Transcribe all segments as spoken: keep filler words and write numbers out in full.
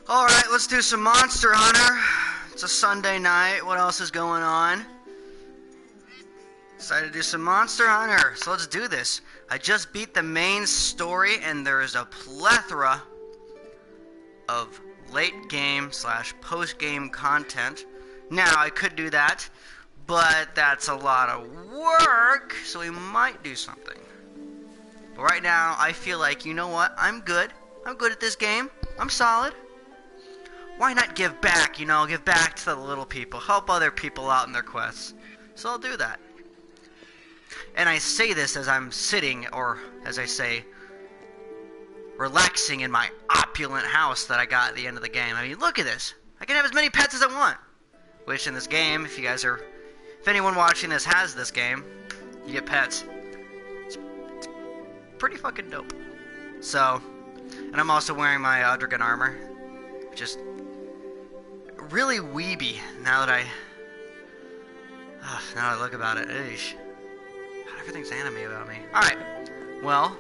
Alright, let's do some Monster Hunter. It's a Sunday night. What else is going on? Decided to do some Monster Hunter. So let's do this. I just beat the main story, and there is a plethora of late game slash post game content. Now, I could do that, but that's a lot of work, so we might do something. But right now, I feel like, you know what? I'm good. I'm good at this game. I'm solid. Why not give back, you know, give back to the little people, help other people out in their quests. So I'll do that. And I say this as I'm sitting, or as I say, relaxing in my opulent house that I got at the end of the game. I mean, look at this. I can have as many pets as I want. Which in this game, if you guys are, if anyone watching this has this game, you get pets. It's, it's pretty fucking dope. So, and I'm also wearing my uh, Dragon armor. Just really weeby now that I, uh, now that I look about it. Eesh. God, everything's anime about me. Alright, well,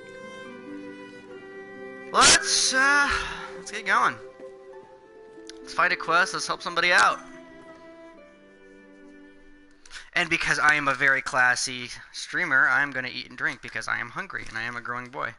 let's, uh, let's get going. Let's fight a quest, let's help somebody out. And because I am a very classy streamer, I am going to eat and drink because I am hungry and I am a growing boy.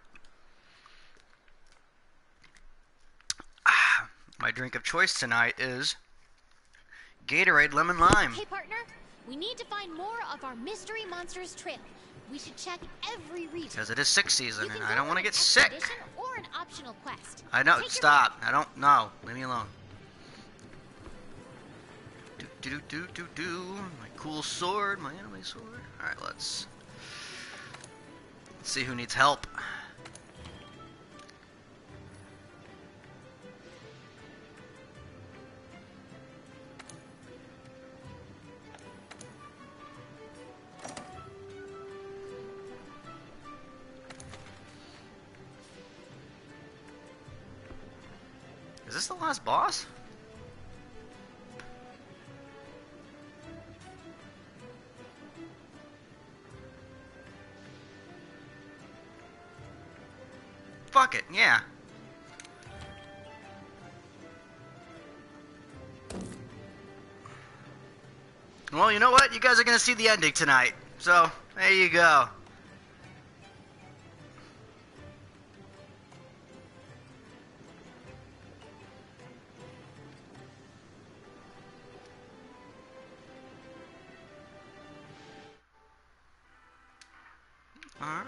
Ah, my drink of choice tonight is Gatorade Lemon Lime. Hey partner, we need to find more of our Mystery Monsters trail. We should check every region. Because it is six season and I don't want to get sick. Or an optional quest. I know, stop. I don't know. Leave me alone. Do do do do do. My cool sword, my anime sword. Alright, let's let's see who needs help. Is this the last boss? Fuck it, yeah. Well, you know what? You guys are gonna see the ending tonight. So, there you go. Alright.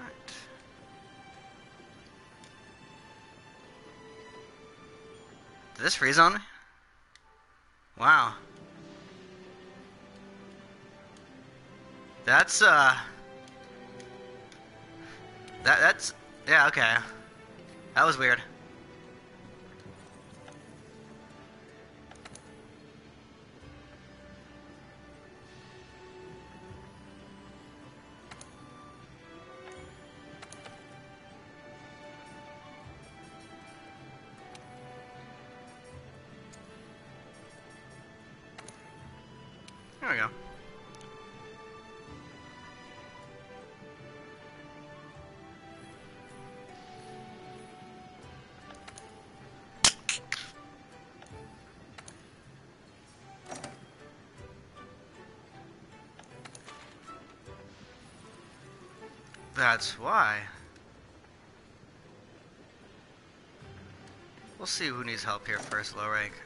Did this freeze on me? Wow. That's, uh... That, that's... Yeah, okay. That was weird. There we go. That's why. We'll see who needs help here first, low rank.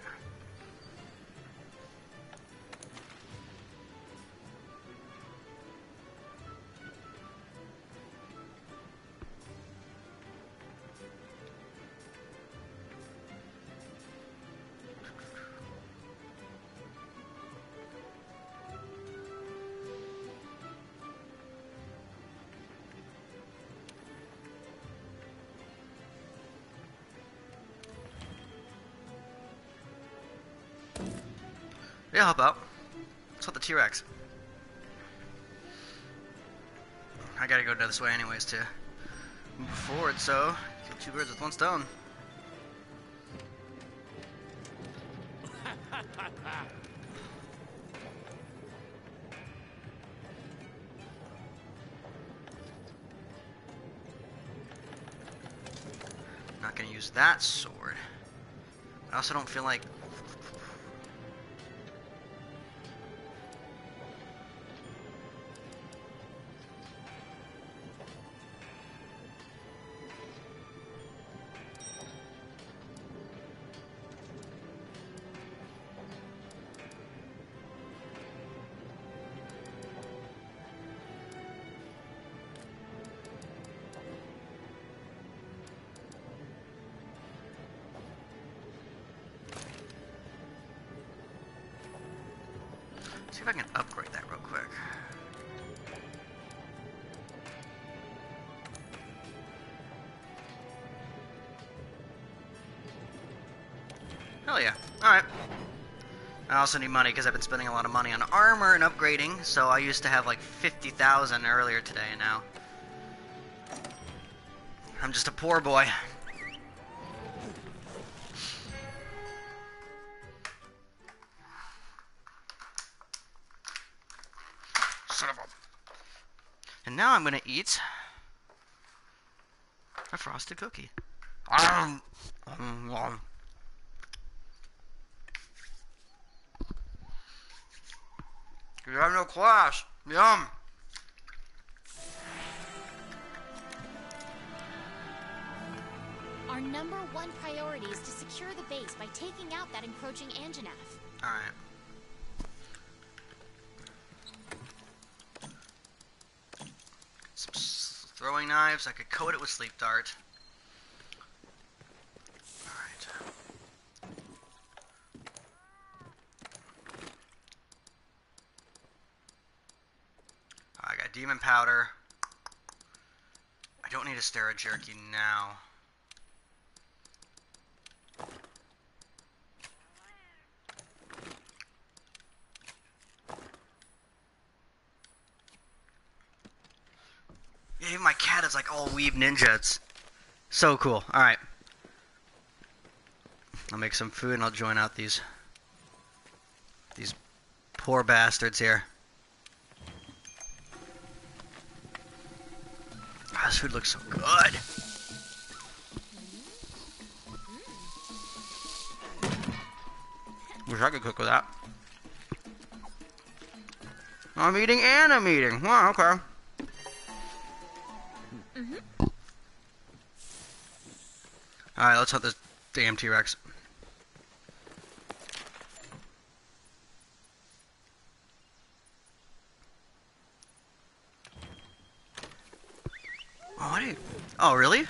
Yeah, help out. Let's help the T-Rex. I gotta go this way anyways to move forward, so kill two birds with one stone. Not gonna use that sword. I also don't feel like... See if I can upgrade that real quick. Hell yeah. Alright. I also need money because I've been spending a lot of money on armor and upgrading, so I used to have like fifty thousand earlier today, and now I'm just a poor boy. Son of a... And now I'm gonna eat a frosted cookie. Um, um, um. You have no class. Yum. Our number one priority is to secure the base by taking out that encroaching Anjanath. Alright. Some s- throwing knives. I could coat it with sleep dart. Alright. I got demon powder. I don't need a Stera jerky now. Yeah, even my cat is like all weeb ninja. It's so cool. Alright. I'll make some food and I'll join out these these poor bastards here. Oh, this food looks so good. Wish I could cook with that. I'm eating and I'm eating. Wow, okay. Mm-hmm. Alright, let's hunt this damn T-Rex. Oh, what are you... Oh, really?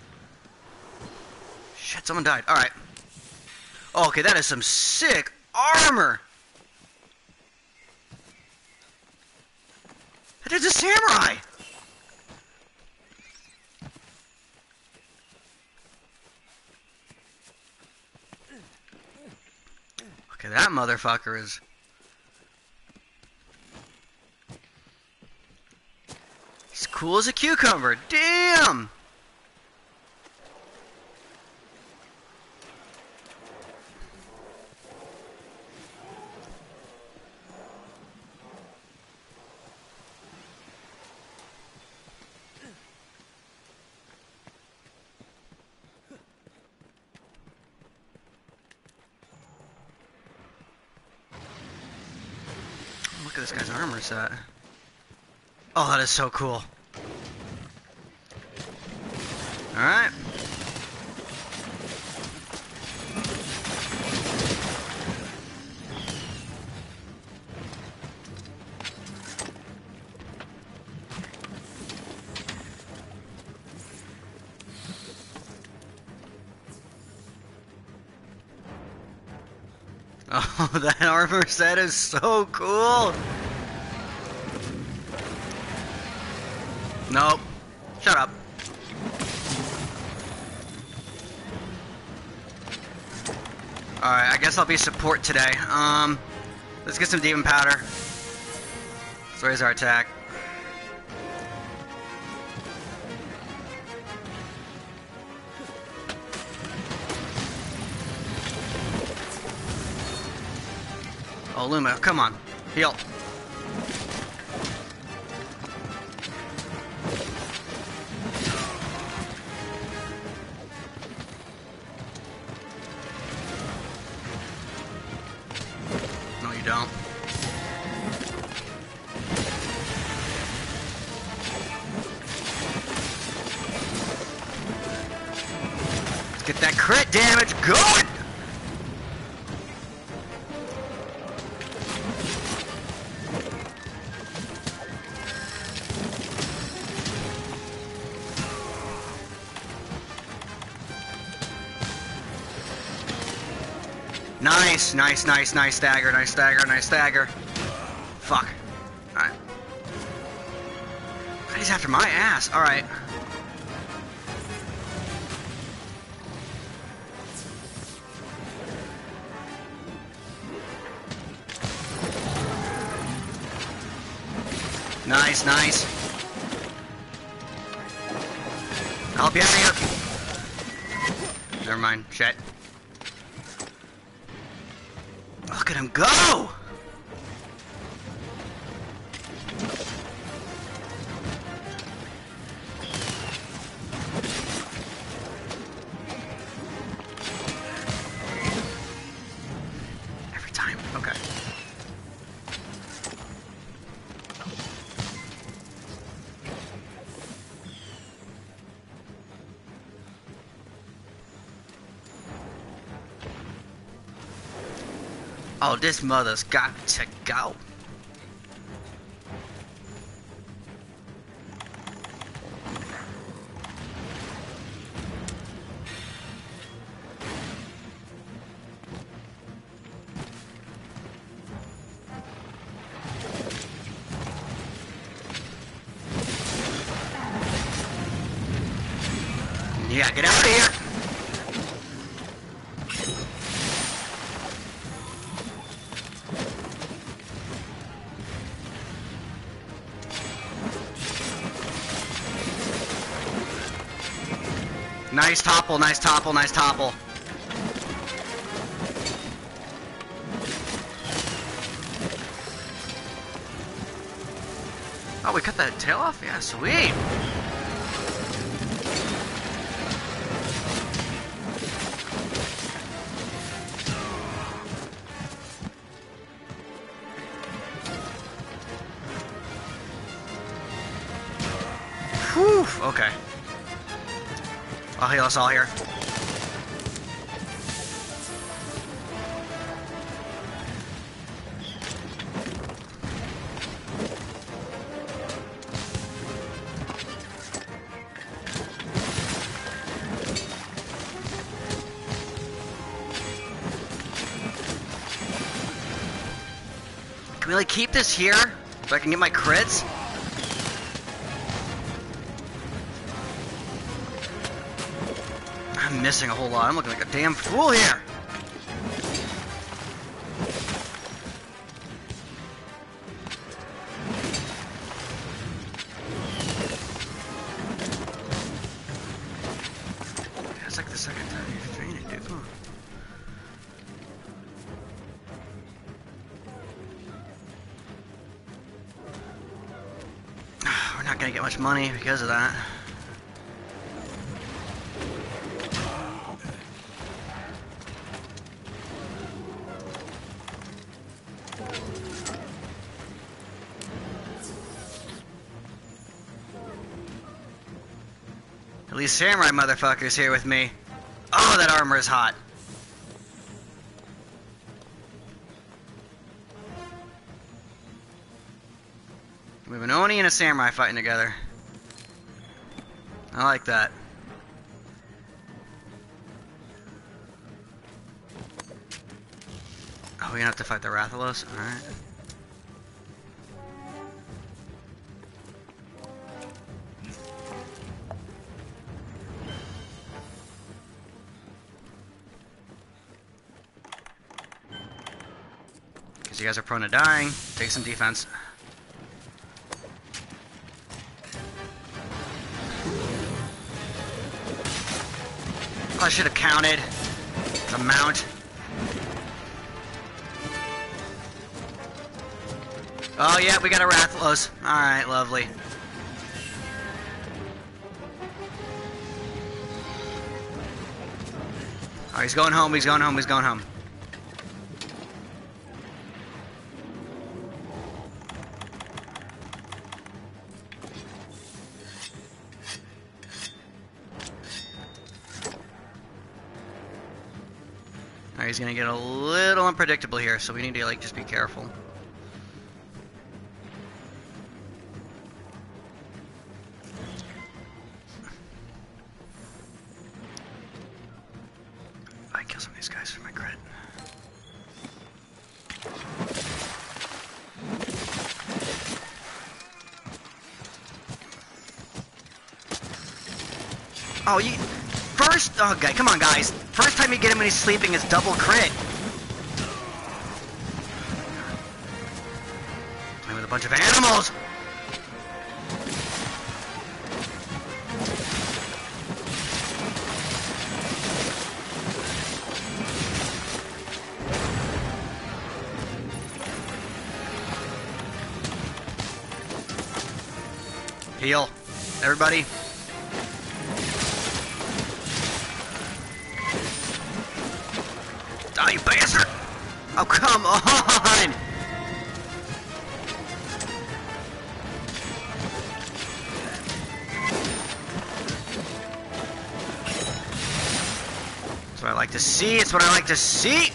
Shit, someone died. Alright. Oh, okay, that is some sick armor! That is a samurai! Okay, that motherfucker is... He's cool as a cucumber. Damn! Look at this guy's armor set. Oh, that is so cool. Alright. Oh, that armor set is so cool. Nope. Shut up. Alright, I guess I'll be support today. Um, let's get some demon powder. So where's our attack? Oh, Luma, come on. Heal. don't. Let's get that crit damage going! Nice, nice, nice, nice stagger, nice stagger, nice stagger. Fuck. Alright. He's after my ass. Alright. Nice, nice. I'll help you out of here. Never mind. Shit. Look at him go! Every time. Okay. Oh, this mother's got to go. Yeah, get out of here. Nice topple, nice topple, nice topple. Oh, we cut that tail off? Yeah, sweet. Whew, okay. I'll heal us all here. Can we like keep this here so I can get my crits? I'm missing a whole lot. I'm looking like a damn fool here. That's like the second time you've trained it, dude. Huh. We're not gonna get much money because of that. At least samurai motherfucker's here with me. Oh, that armor is hot. We have an Oni and a samurai fighting together. I like that. Oh, we're gonna have to fight the Rathalos? Alright. You guys are prone to dying. Take some defense. Oh, I should have counted the mount. Oh yeah, we got a Rathalos. Alright, lovely. Oh, he's going home, he's going home, he's going home. Alright, he's gonna get a little unpredictable here, so we need to like just be careful. I kill some of these guys for my credit. Oh, you first. Oh, guy, come on, guys. First time you get him when he's sleeping is double crit. Playing with a bunch of animals. Heal, everybody. Oh, you bastard! Oh, come on! That's what I like to see. It's what I like to see.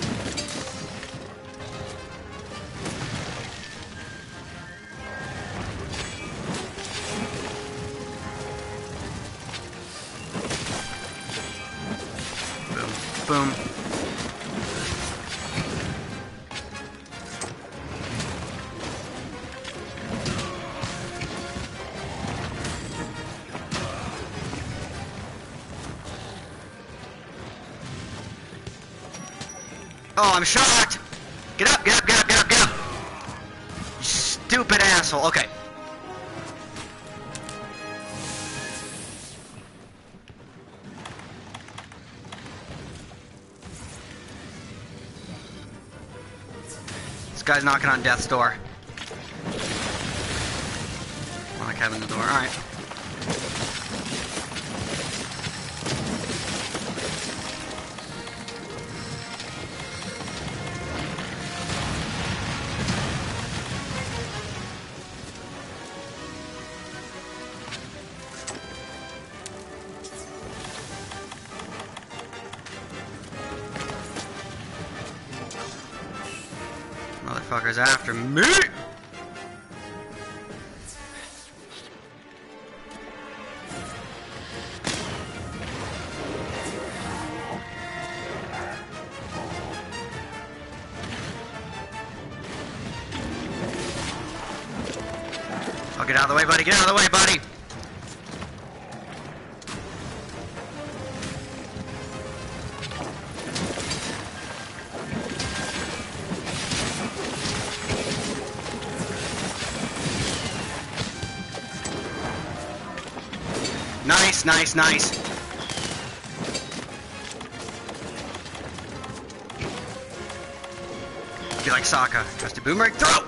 Boom. Boom. Oh, I'm shocked! Get up, get up, get up, get up, get up! You stupid asshole. Okay. This guy's knocking on death's door. I like having the door. Alright. Motherfucker's after me! Oh, get out of the way, buddy! Get out of the way, buddy! Nice, nice, nice. Be like Sokka. Just a boomerang throw!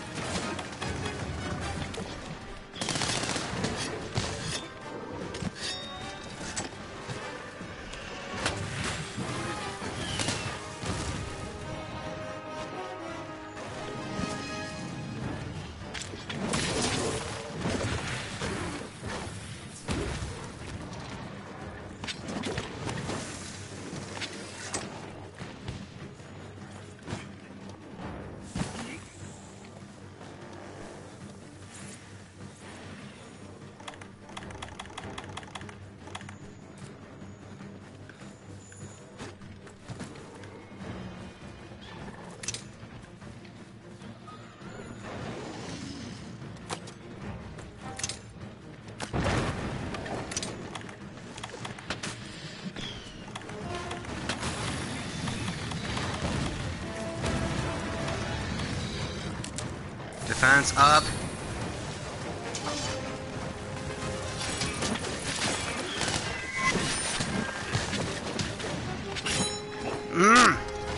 Defense up. Mmm.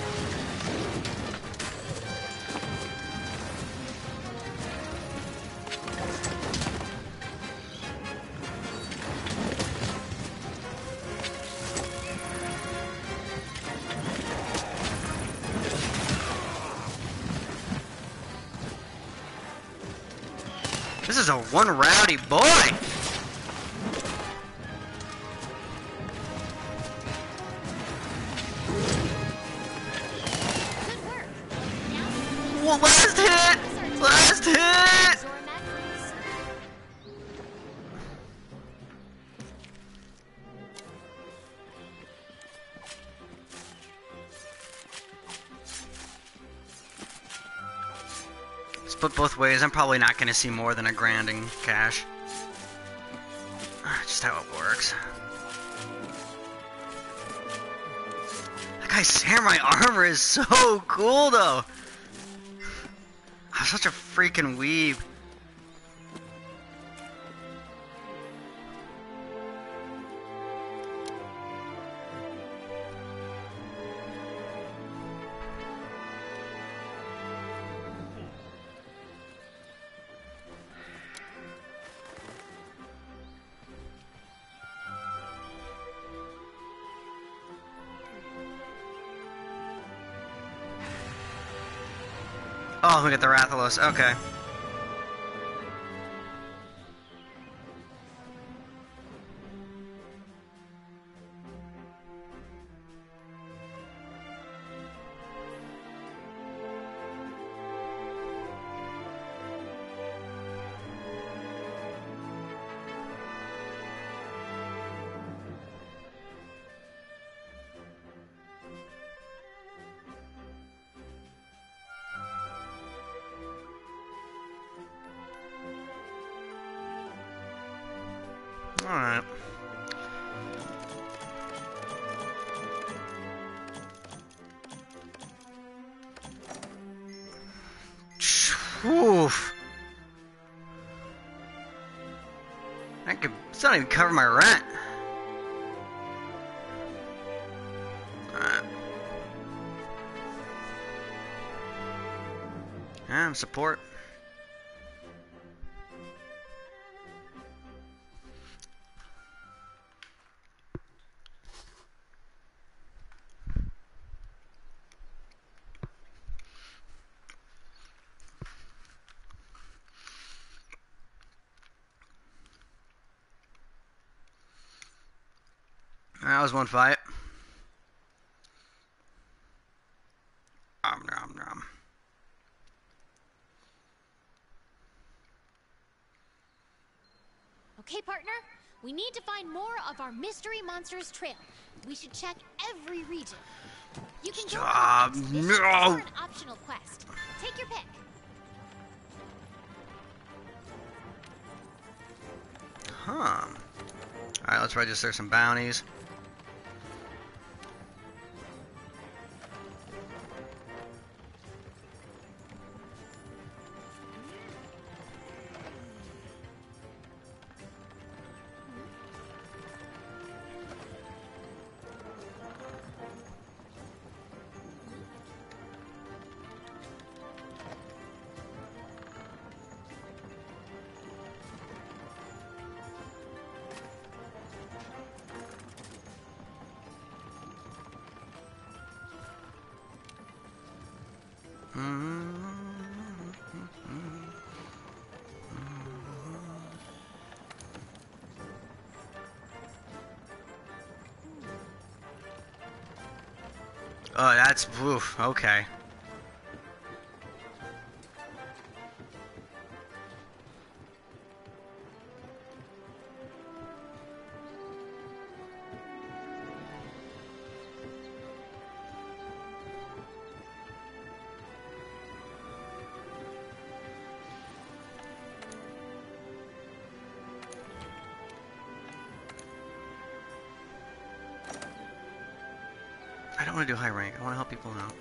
This is a one rowdy boy. Well, last hit! Last hit! Zormak Cruz. Split both ways. I'm probably not going to see more than a grand in cash. Just how it works. That guy's samurai armor is so cool, though. I'm such a freaking weeb. Oh, look at the Rathalos. Okay. Alright. Oof. I could still not even cover my rent. Alright. Yeah, support. That was one fight. Nom, nom, nom. Okay, partner. We need to find more of our Mystery Monsters trail. We should check every region. You can go Stop. on expeditions No. or an optional quest. Take your pick. Huh. Alright, let's register some bounties. Oh, that's oof, okay. I don't want to do high rank. I want to help people out.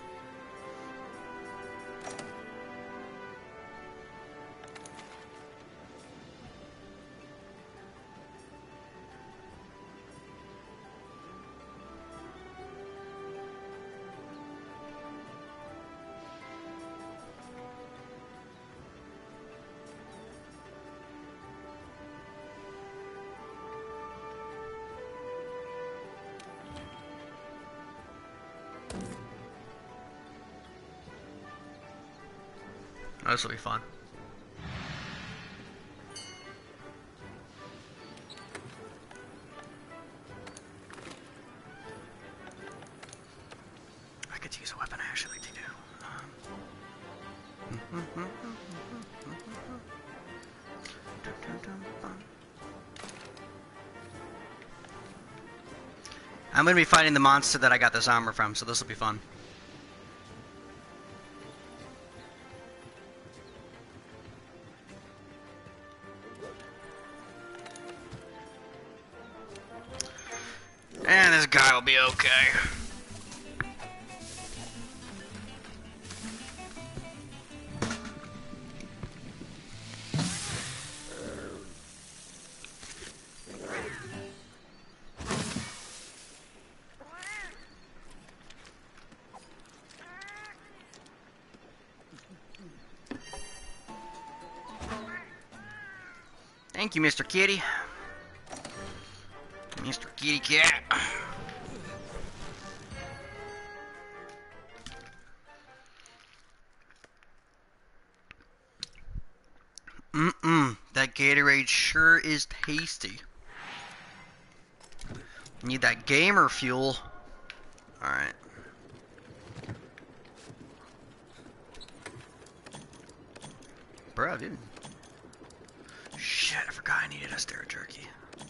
Oh, this will be fun. I could use a weapon I actually like to do. Um, I'm gonna be fighting the monster that I got this armor from, so this will be fun. And this guy will be okay. Thank you, Mister Kitty. Mister Kitty Cat. Mm-mm. That Gatorade sure is tasty. Need that gamer fuel. Alright. Bro, dude. Shit, I forgot I needed a stir jerky.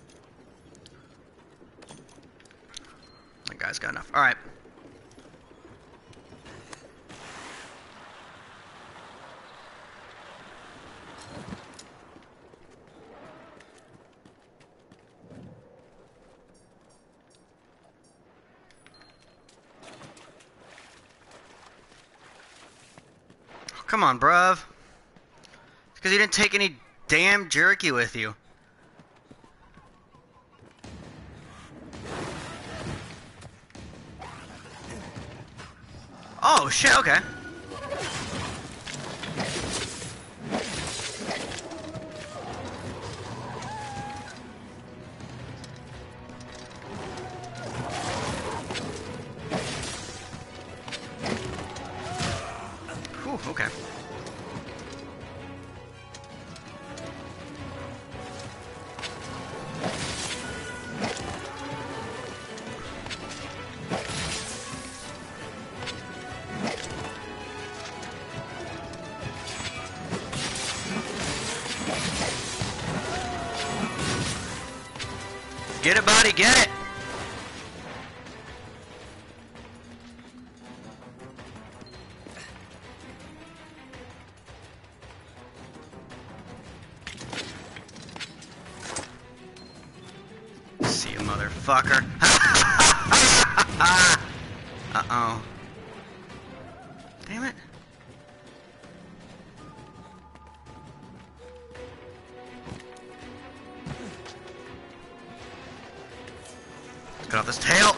That guy's got enough. Alright. Oh, come on, bruv. It's because you didn't take any damn jerky with you. Oh shit, okay. Whew, okay. Get it, buddy, get it! See you, motherfucker. Uh-oh. Damn it. Get off this tail.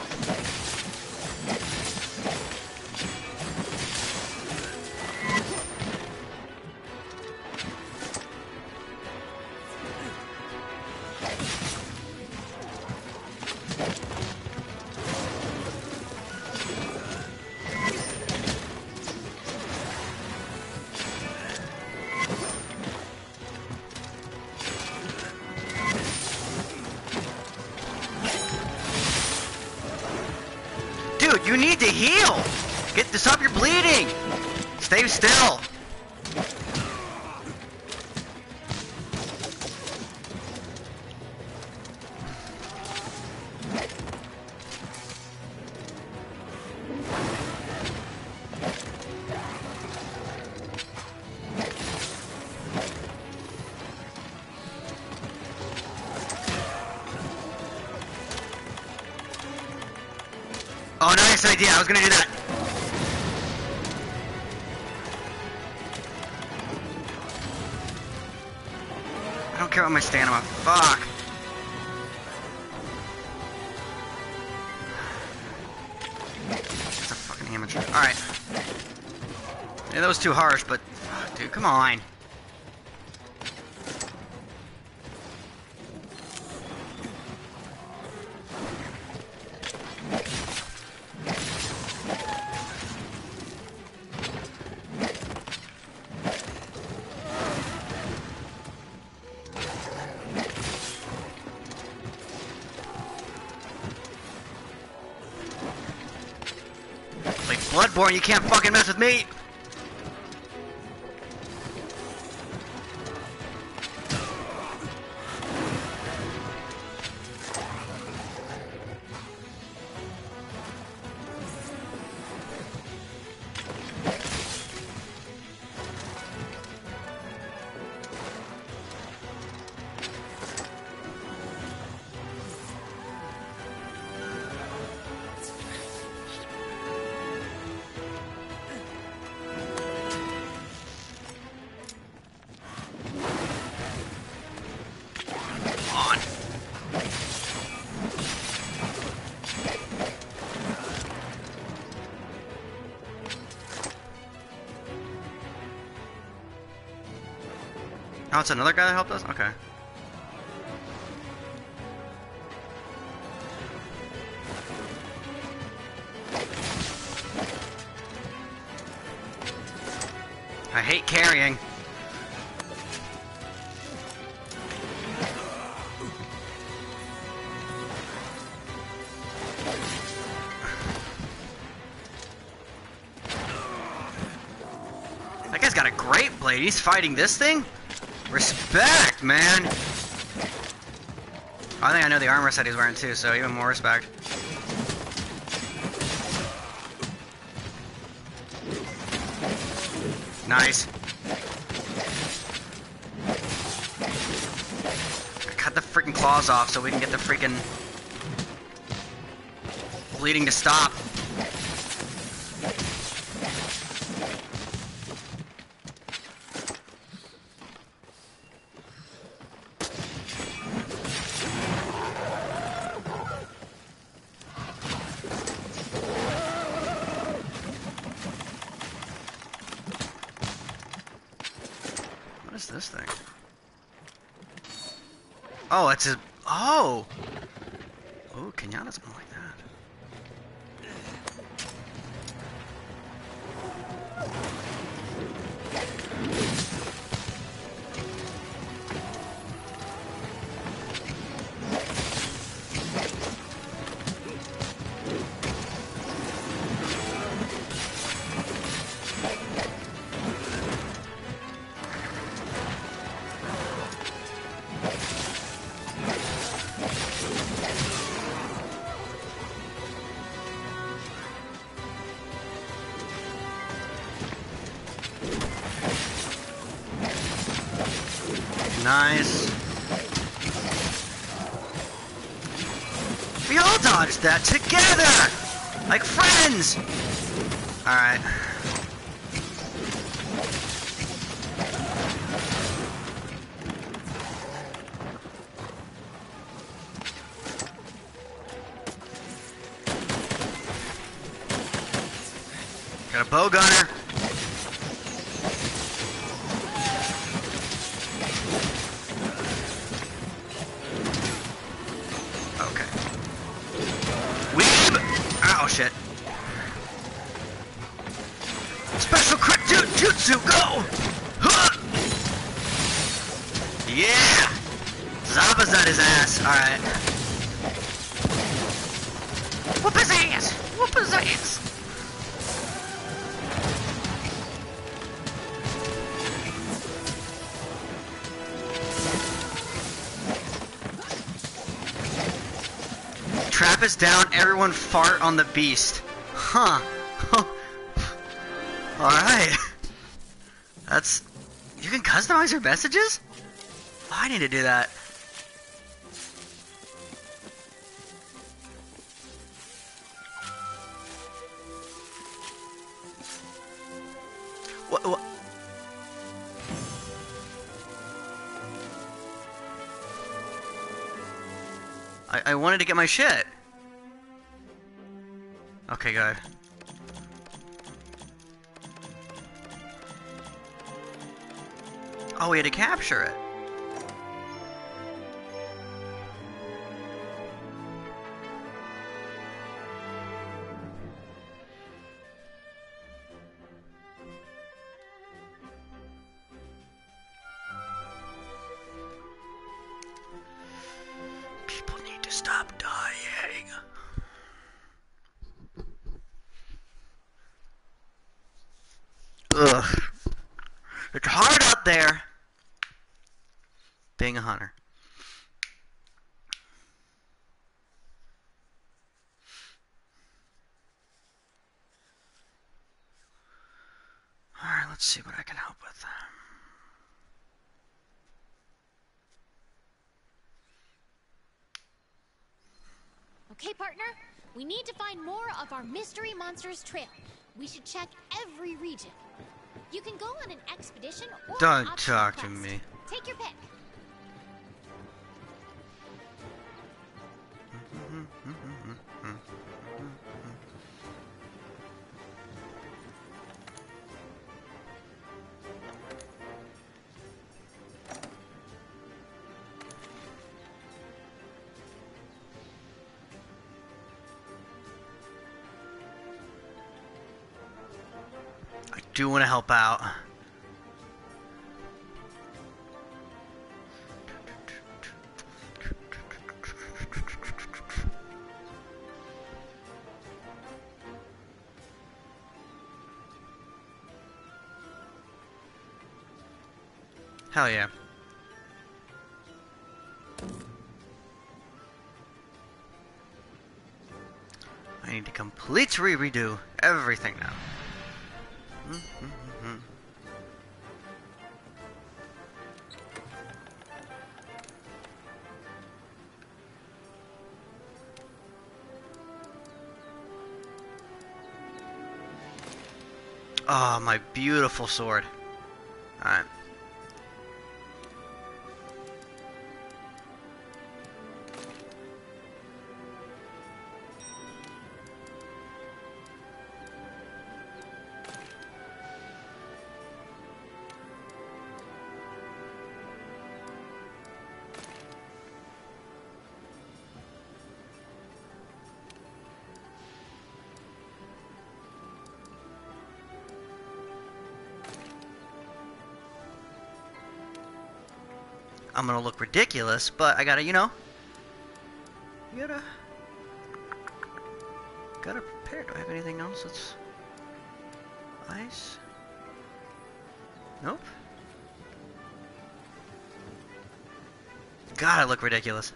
Dude, you need to heal! Get this up, you're bleeding! Stay still! Oh, nice idea. I was gonna do that. I don't care about my stamina. Fuck. That's a fucking amateur. Alright. Yeah, that was too harsh, but... Fuck, dude, come on. Like Bloodborne, you can't fucking mess with me! Oh, it's another guy that helped us? Okay. I hate carrying. That guy's got a great blade. He's fighting this thing? Respect, man. I think I know the armor set he's wearing too, so even more respect. Nice. Cut the freaking claws off so we can get the freaking bleeding to stop. What is this thing? Oh, it's a... Oh! Oh, Kenyatta's more like that. Nice. We all dodged that together! Like friends! Alright. Got a bow gunner. Shit. Special crit jutsu, go! Huh! Yeah! Zappa's at his ass. Alright. Whoop his ass! Whoop his ass! Trap is down, everyone fart on the beast. Huh. Alright. That's... You can customize your messages? Oh, I need to do that. What? What? I, I wanted to get my shit. Okay, good. Oh, we had to capture it. People need to stop dying. Ugh. It's hard out there being a hunter. Alright, let's see what I can help with. Okay, partner. We need to find more of our mystery monsters trail. We should check every region. You can go on an expedition or Don't an talk to quest. me. Take your pick. do want to help out. Hell yeah. I need to completely redo everything now. Mm-hmm. Oh, my beautiful sword. Alright. I'm gonna look ridiculous, but I gotta, you know, you gotta, gotta prepare. Do I have anything else that's ice? Nope. God, I look ridiculous.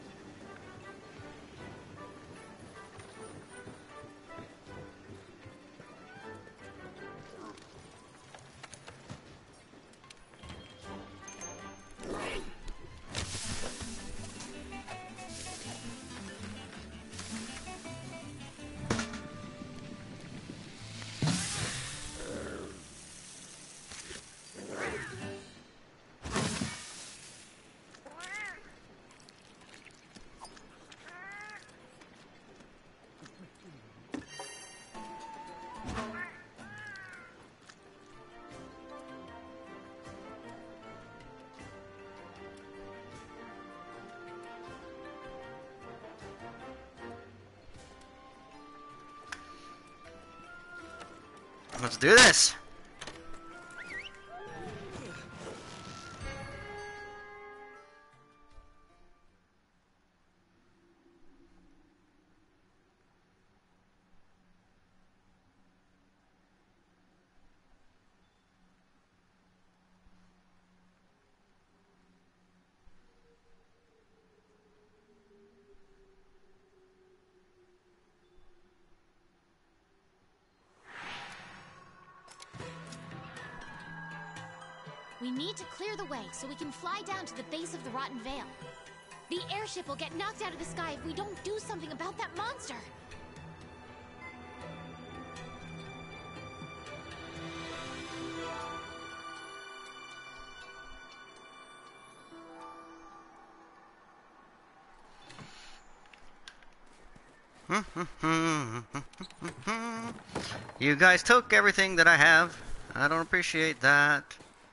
Let's do this! We need to clear the way so we can fly down to the base of the Rotten Vale. The airship will get knocked out of the sky if we don't do something about that monster. You guys took everything that I have. I don't appreciate that.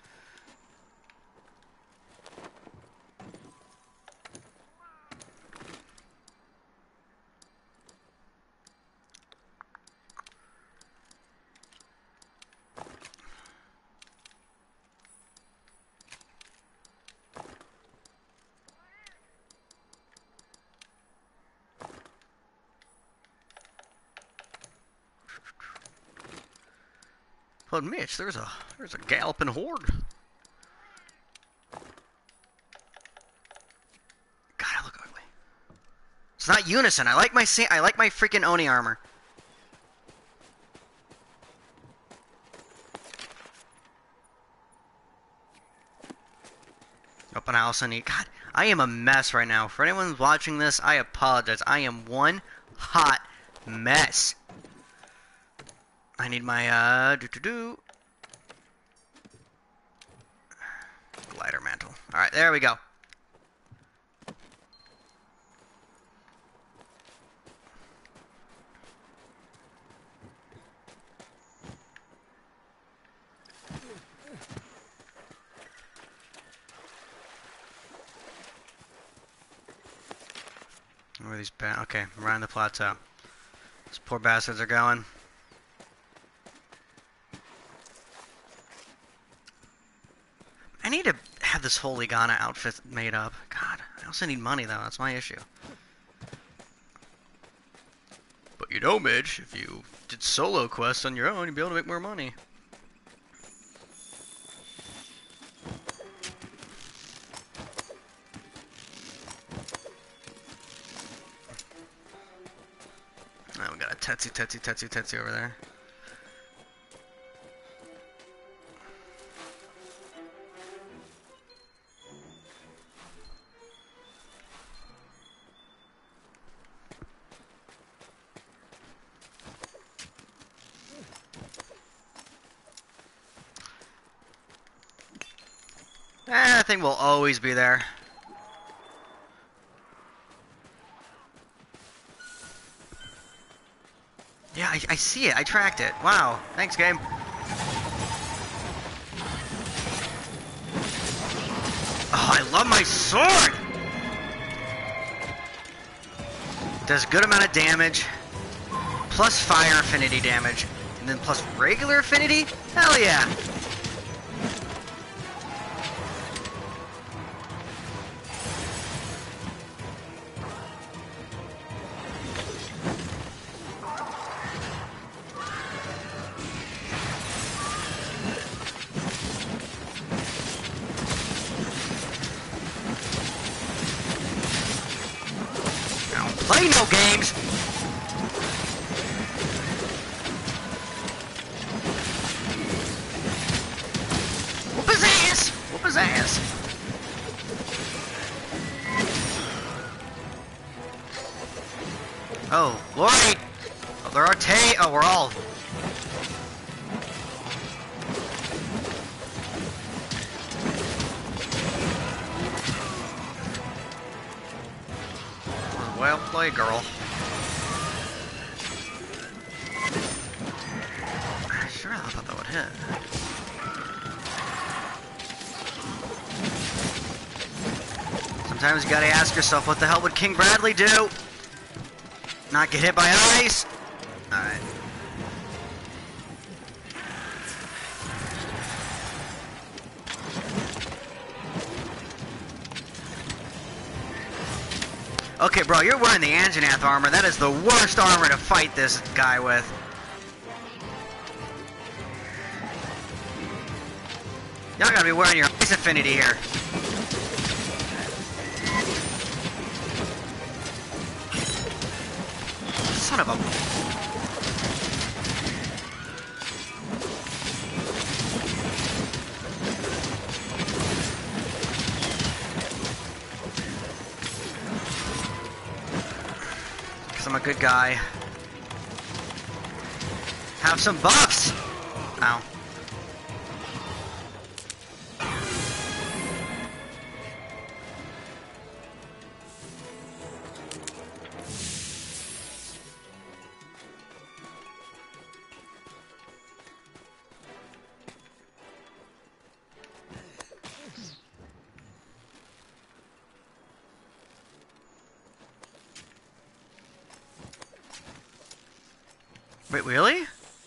But Mitch, there's a there's a galloping horde. God, I look ugly. It's not unison. I like my I like my freaking Oni armor. Up and I also need. God, I am a mess right now. For anyone watching this, I apologize. I am one hot mess. I need my, uh, do-do-do. Glider mantle. Alright, there we go. Where are these ba- okay, around the plateau. These poor bastards are going. I need to have this whole Ligana outfit made up. God, I also need money though, that's my issue. But you know, Midge, if you did solo quests on your own, you'd be able to make more money. Now we got a Tetsu, Tetsu, Tetsu, Tetsu over there. Eh, that thing will always be there. Yeah, I, I see it. I tracked it. Wow. Thanks, game. Oh, I love my sword! Does a good amount of damage, plus fire affinity damage, and then plus regular affinity? Hell yeah! Play no games! Whoop his ass! Whoop his ass! Oh, Lori! Oh, there are Tay. Oh, we're all. Well played, girl. Sure, I thought that would hit. Sometimes you gotta ask yourself, what the hell would King Bradley do? Not get hit by ice? Alright. Okay, bro, you're wearing the Anjanath armor. That is the worst armor to fight this guy with. Y'all gotta be wearing your ice affinity here. Son of a... I'm a good guy. Have some buffs! Ow. Wait, really?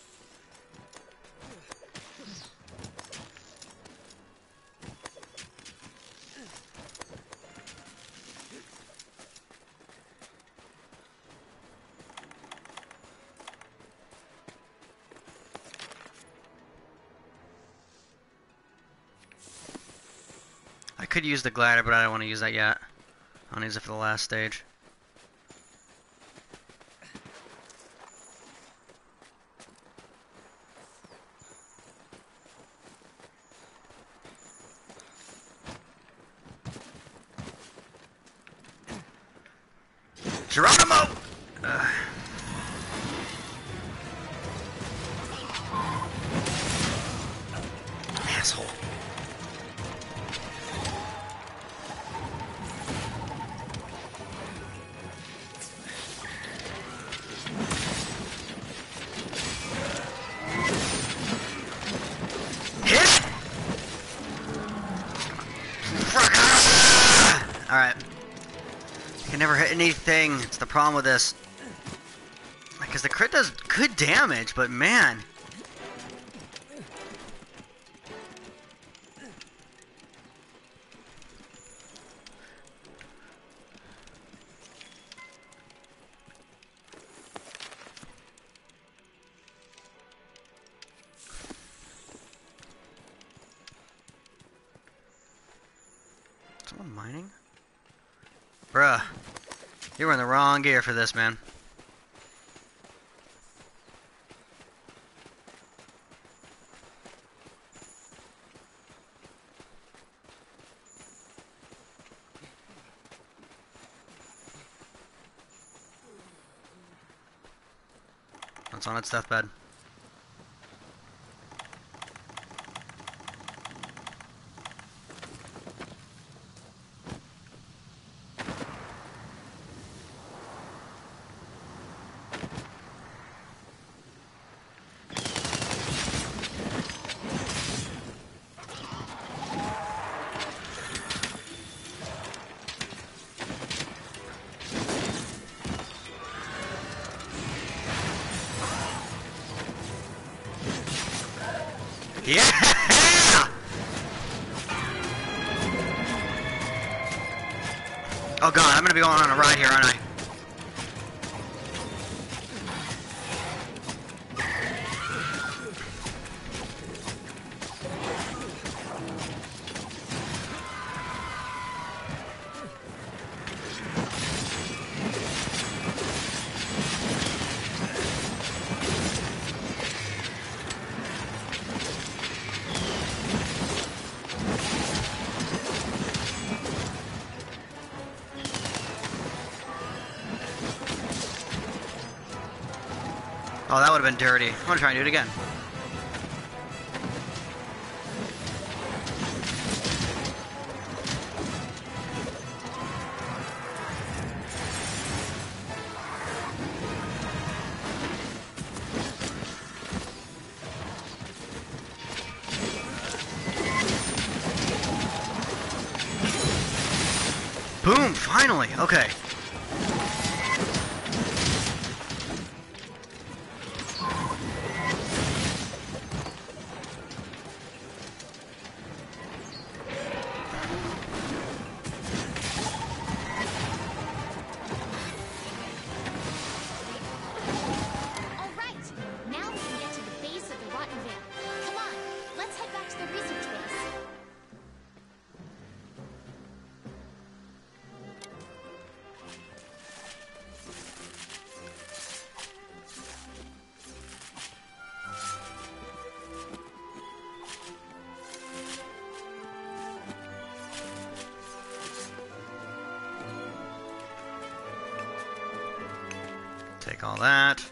I could use the glider, but I don't want to use that yet. I'll use it for the last stage. Geronimo! Ugh. Asshole. Hit! Alright. I can never hit anything. It's the problem with this. Because the crit does good damage, but man. I'm mining? Bruh. You were in the wrong gear for this, man. It's on its deathbed. Yeah! Oh god, I'm gonna be going on a ride here, aren't I? Oh, that would have been dirty. I'm gonna try and do it again. Boom! Finally! Okay. Take all that.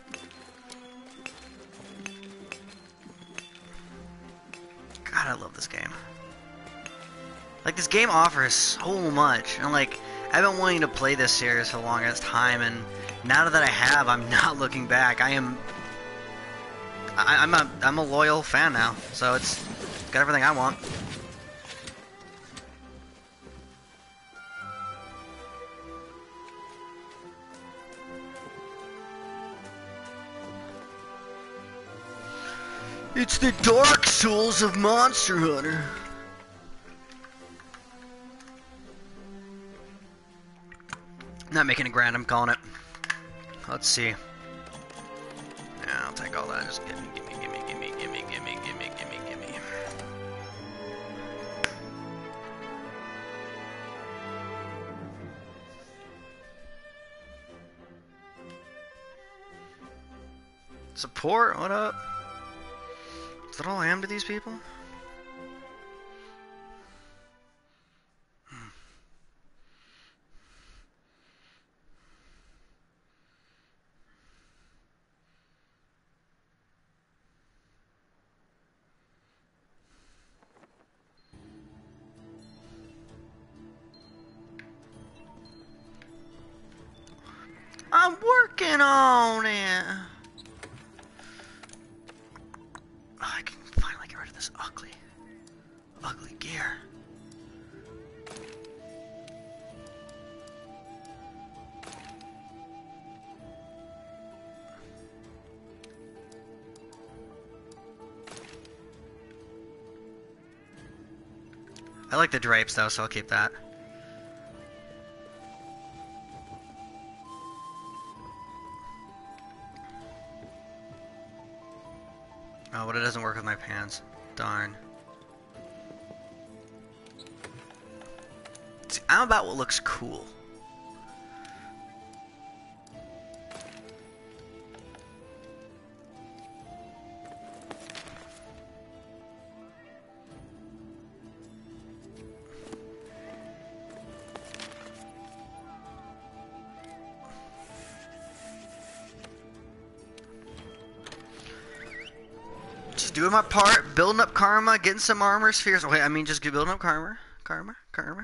God, I love this game. Like, this game offers so much. And, like, I've been wanting to play this series for the longest time, and now that I have, I'm not looking back. I am... I, I'm a, I'm a loyal fan now, so it's got everything I want. It's the Dark Souls of Monster Hunter. Not making it grand, I'm calling it. Let's see. Yeah, I'll take all that. Just gimme, gimme, gimme, gimme, gimme, gimme, gimme, gimme, gimme. Support? What up? Is that all I am to these people? Hmm. I'm working on it. Oh, I can finally get rid of this ugly, ugly gear. I like the drapes though, so I'll keep that. Oh, but it doesn't work with my pants. Darn. See, I'm about what looks cool. Just doing my part, building up karma, getting some armor spheres. Wait, I mean just building up karma, karma, karma.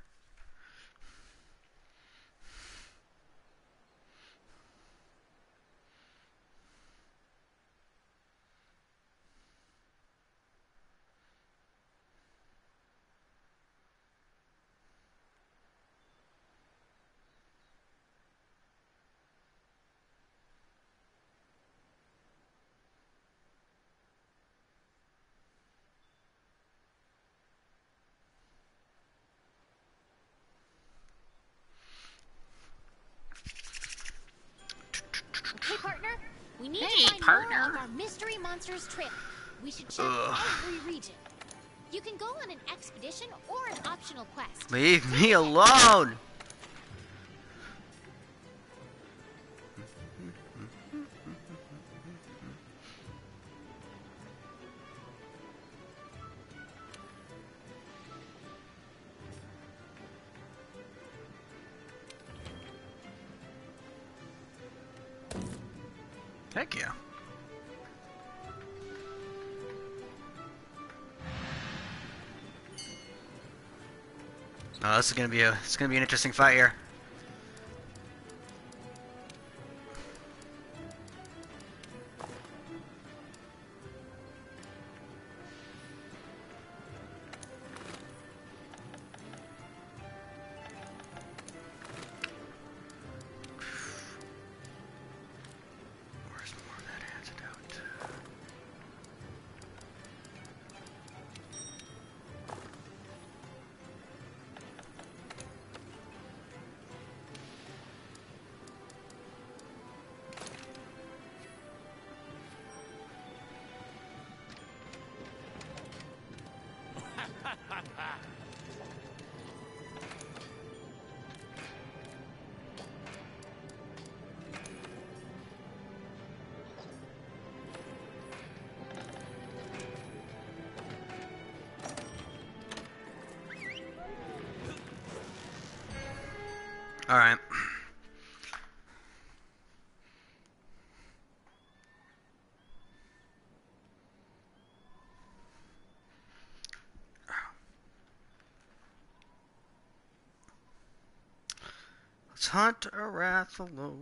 Okay, partner. We need Hey, to find partner. more of our Mystery Monsters trail. We should check Ugh. every region. You can go on an expedition or an optional quest. Leave me alone! Heck yeah. Oh, this is gonna be a it's gonna be an interesting fight here. Where's more of that antidote? All right. Let's hunt a Rathalos.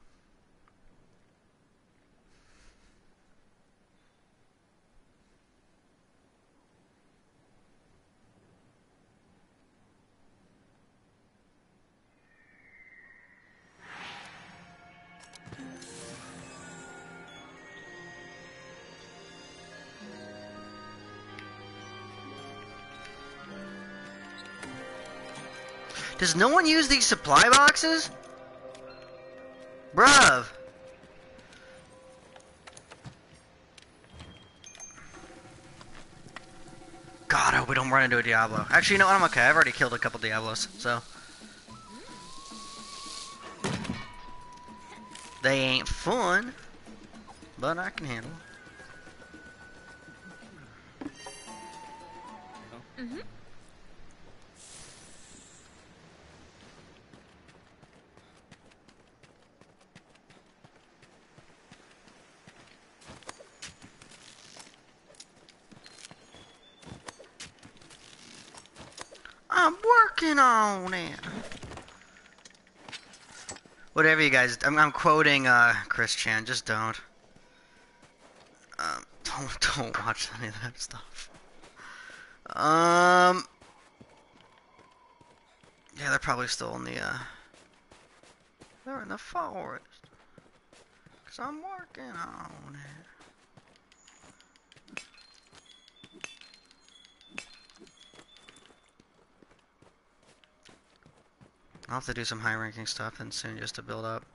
Does no one use these supply boxes? Bruv. God, I hope we don't run into a Diablo. Actually, you know what? I'm okay. I've already killed a couple Diablos, so. They ain't fun, but I can handle them. Mm-hmm. I'm working on it. Whatever you guys, I'm, I'm quoting uh, Chris Chan. Just don't. Um, don't don't watch any of that stuff. Um. Yeah, they're probably still in the. Uh, they're in the forest. Cause I'm working on it. I'll have to do some high-ranking stuff and soon just to build up.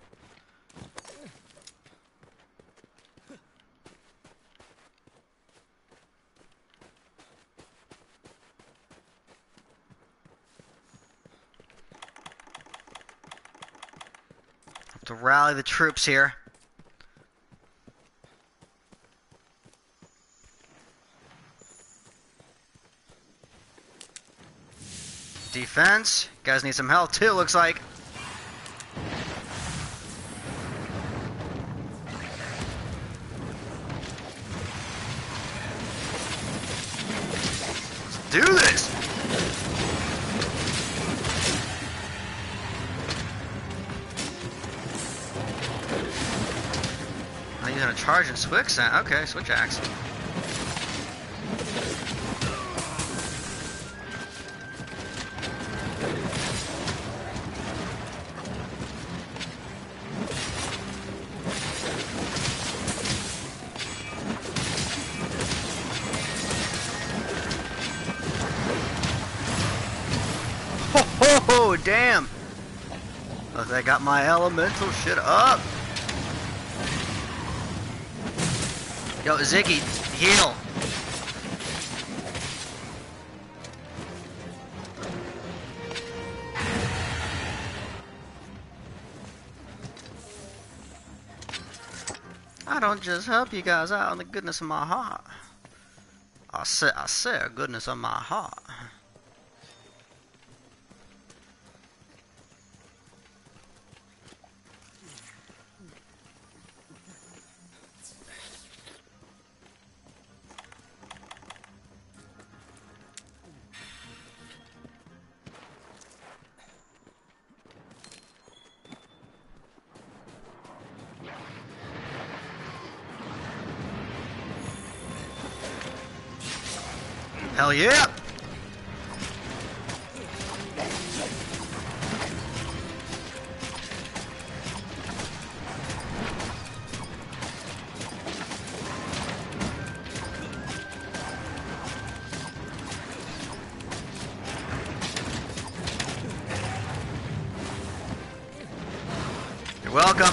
to rally the troops here. Defense. You guys need some help too, looks like. Let's do this! I'm using a charge and switch. Okay, switch axe. Oh, damn! Look, they got my elemental shit up. Yo, Ziggy, heal. I don't just help you guys out in the goodness of my heart. I say, I say, goodness of my heart. Hell yeah! You're welcome.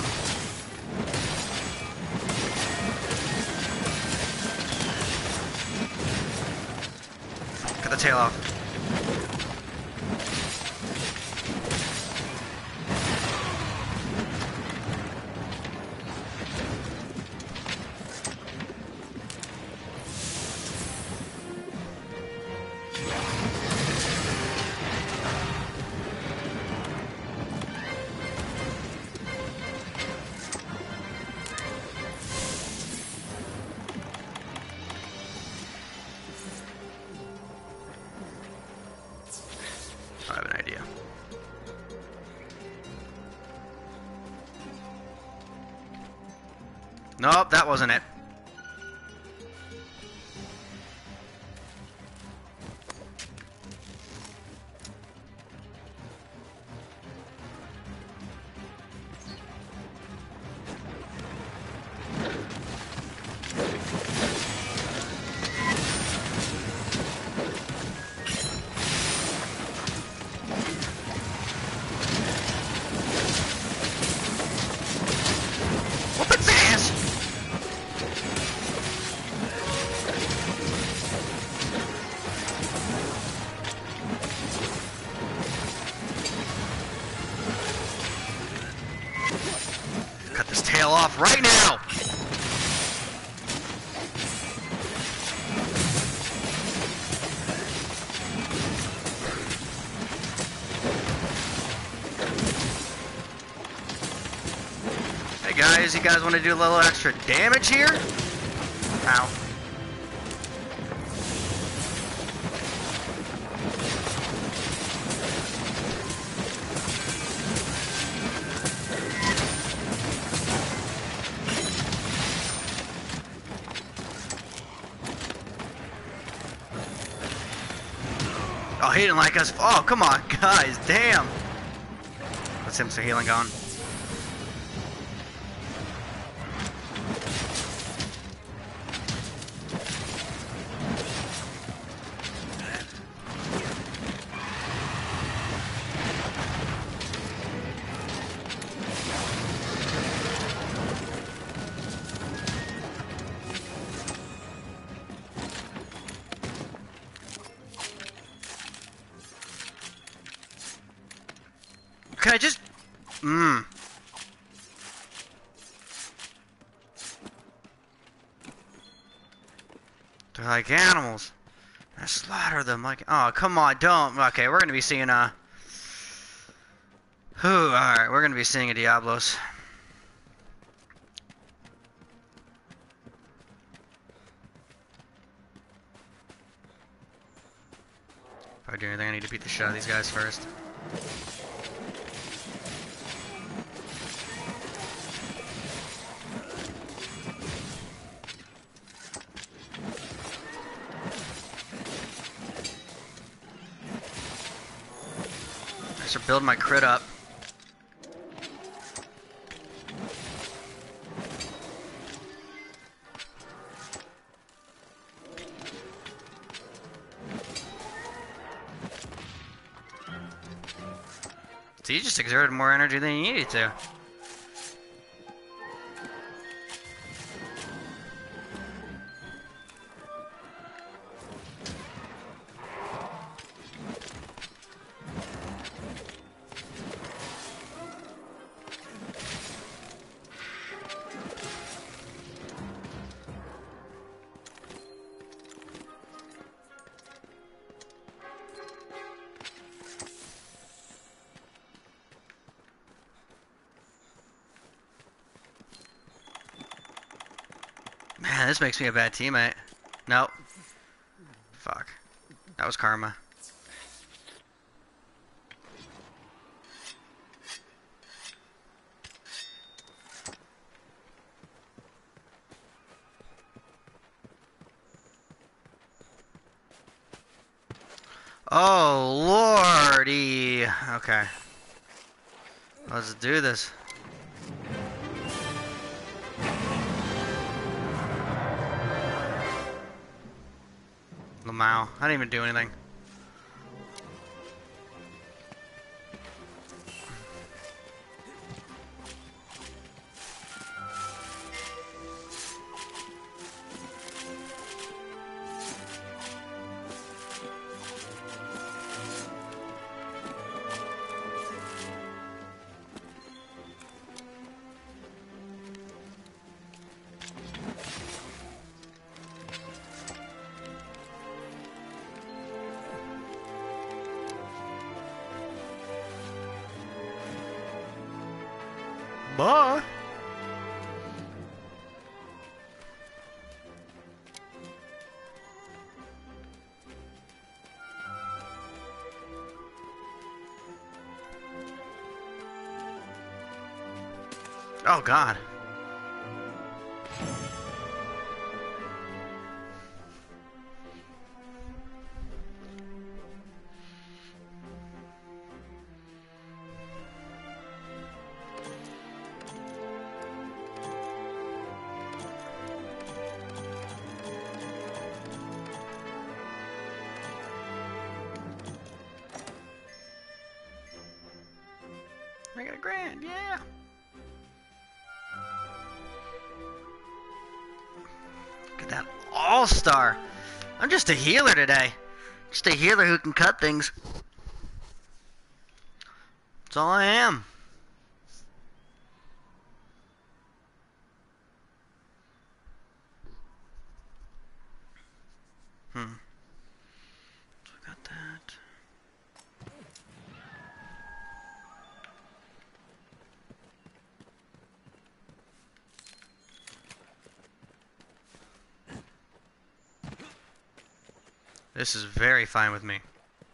Cut the tail off. I have an idea. Nope, that wasn't it. Off right now. Hey guys, you guys want to do a little extra damage here? Ow. Oh, he didn't like us. Oh, come on, guys. Damn. Let's him some healing going. Can I just... Mmm. They're like animals. I slaughter them like... Oh, come on, don't. Okay, we're going to be seeing a... Whew, alright, we're going to be seeing a Diablos. If I do anything, I need to beat the shit out of these guys first. I should build my crit up. So you just exerted more energy than you needed to. Man, this makes me a bad teammate. Nope. Fuck. That was karma. Oh, lordy. Okay. Let's do this. Lamau. I didn't even do anything. Bye. Oh God. I got a grand, yeah. Look at that all-star. I'm just a healer today. Just a healer who can cut things. That's all I am. Hmm. So I got that. This is very fine with me.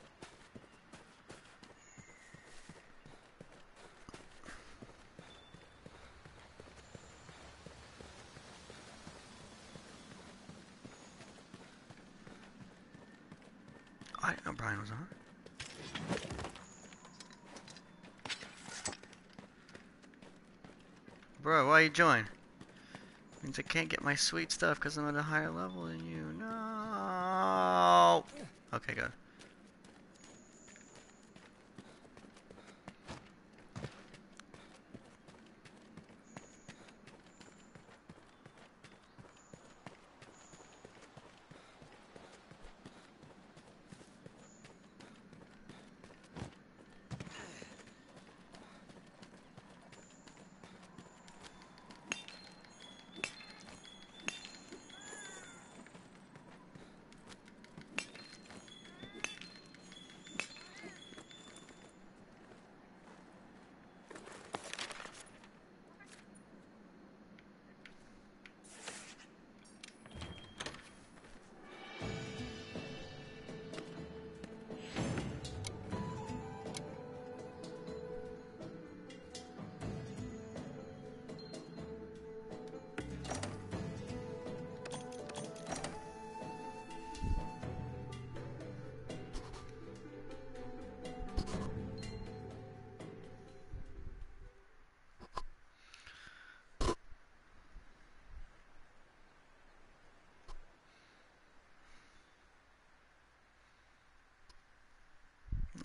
I didn't know Brian was on. Bro, why you join? Means I can't get my sweet stuff because I'm at a higher level than you. No. Okay, good.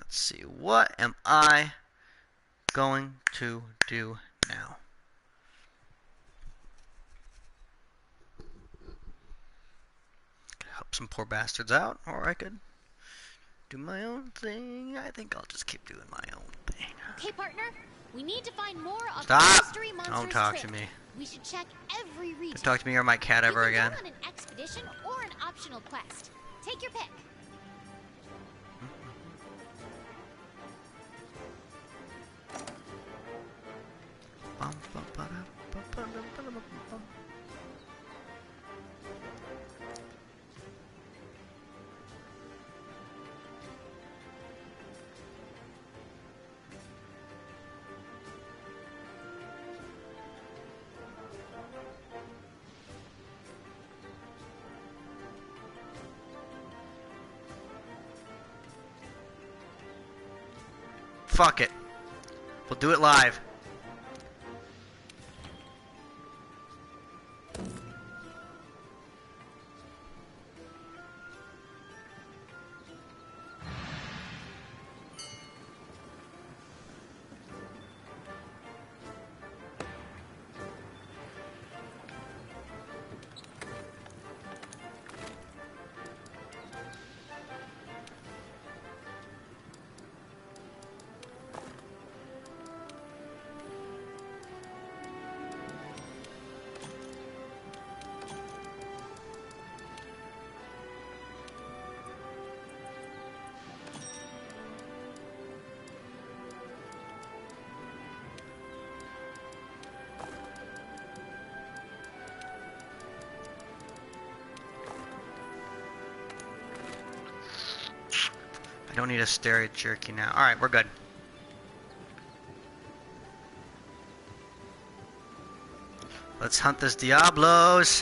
Let's see. What am I going to do now? Could help some poor bastards out, or I could do my own thing. I think I'll just keep doing my own thing. Okay, partner. We need to find more of Stop! the mystery monsters. Don't talk trail. to me. We should check every region. Don't talk to me or my cat ever you can again. go on an expedition or an optional quest. Take your pick. Fuck it. We'll do it live. I don't need a stereo jerky now. Alright, we're good. Let's hunt this Diablos.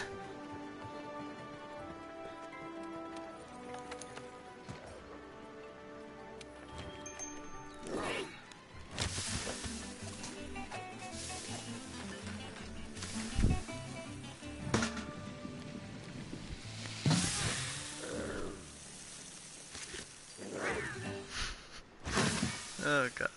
Oh god.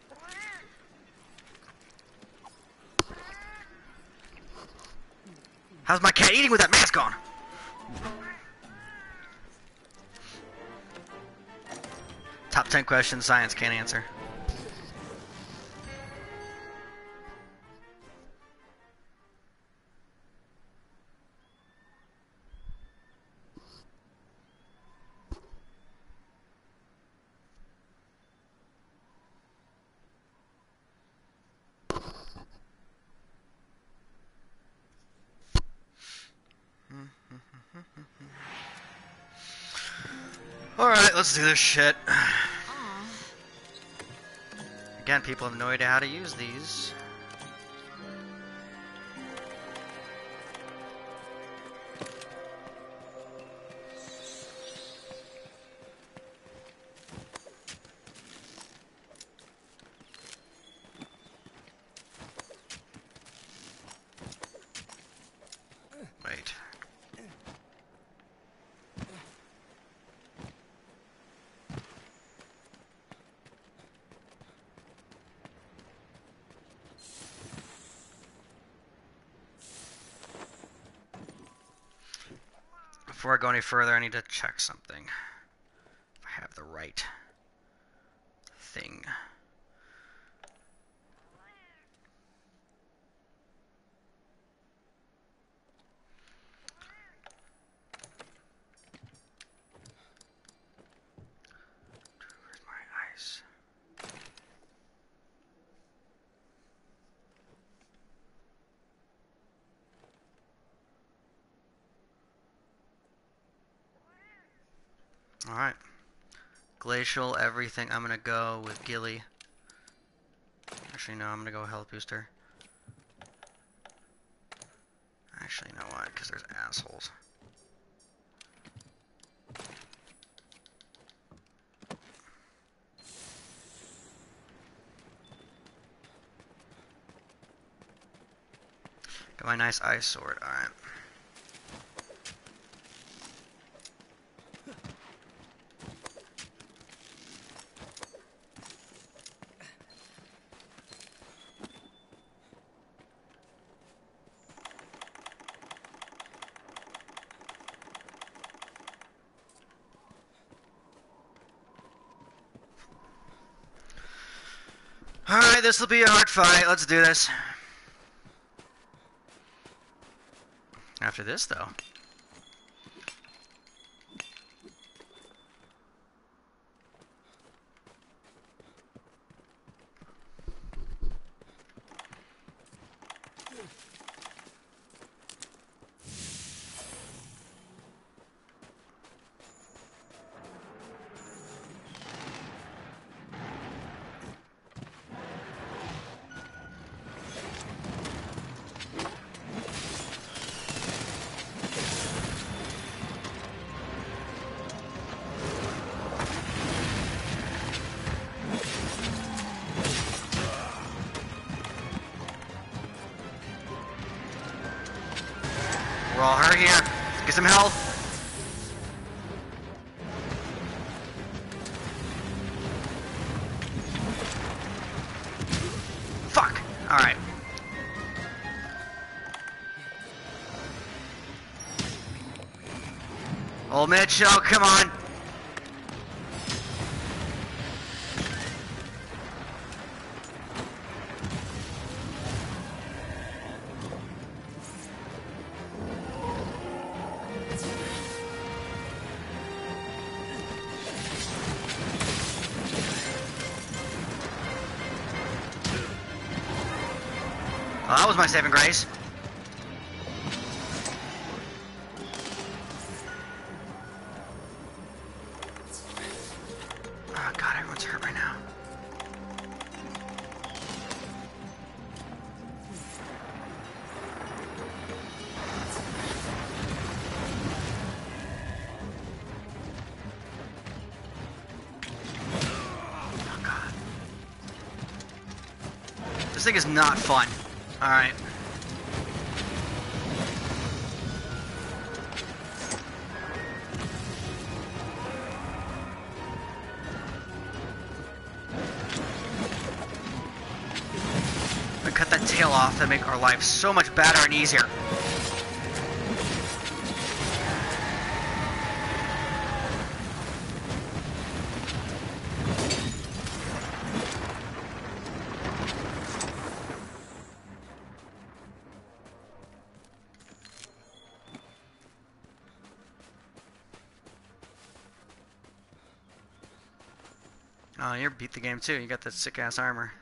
How's my cat eating with that mask on? Top ten questions science can't answer. Alright, let's do this shit. Again, people have no idea how to use these. Wait. Before I go any further, I need to check something. If I have the right thing. Where's my ice? Alright. Glacial, everything. I'm gonna go with Gilly. Actually, no, I'm gonna go Health Booster. Actually, you know what? Because there's assholes. Got my nice ice sword. Alright. Alright, this will be a hard fight. Let's do this. After this, though. We're all hurt here. Get some health. Fuck. Alright. Old Mitchell, come on. Well, that was my saving grace. Oh god, everyone's hurt right now. Oh god. This thing is not fun. Alright. I cut that tail off to make our life so much better and easier. Oh, you beat the game too. You got that sick ass armor.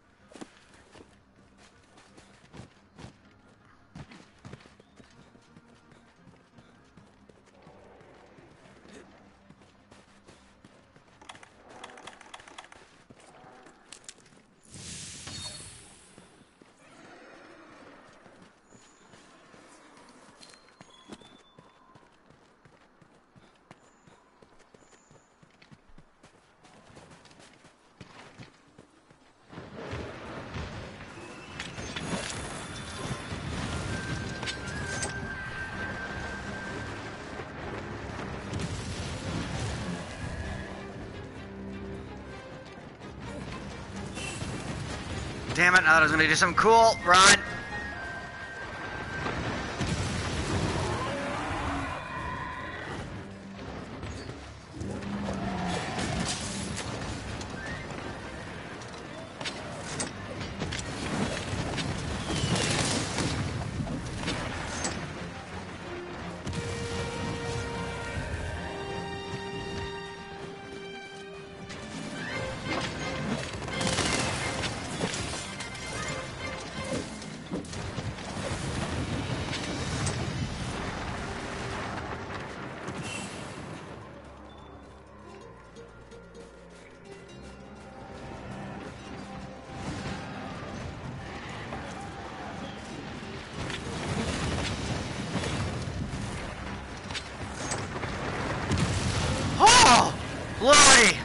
Damn it, I thought I was gonna do something cool. Run! Oh! Lordy!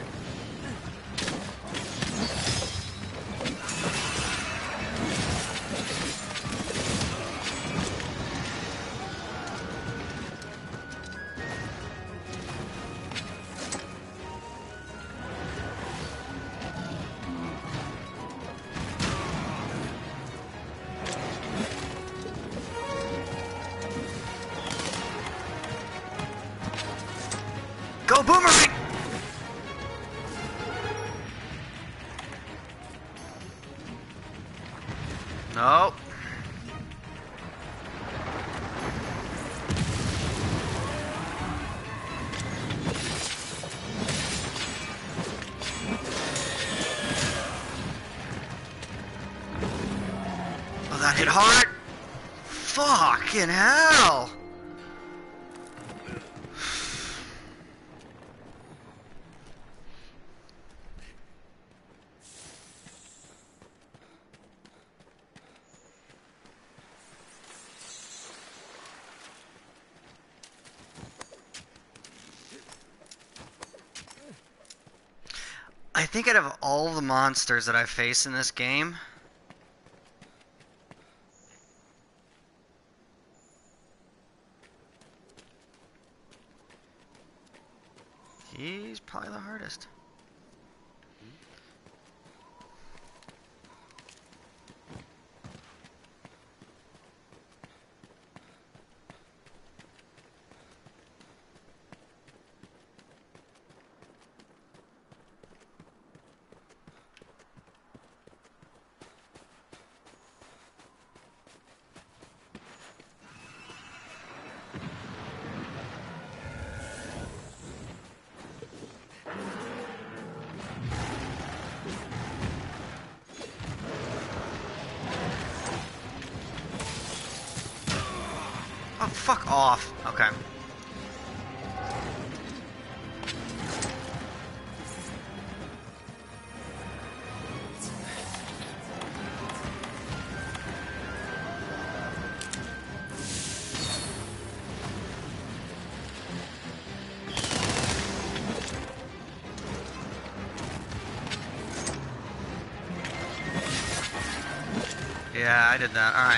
Go Boomerang! hit hard. Fucking hell. I think out of all the monsters that I face in this game, he's probably the hardest. Oh, fuck off. Okay. Yeah, I did that. All right.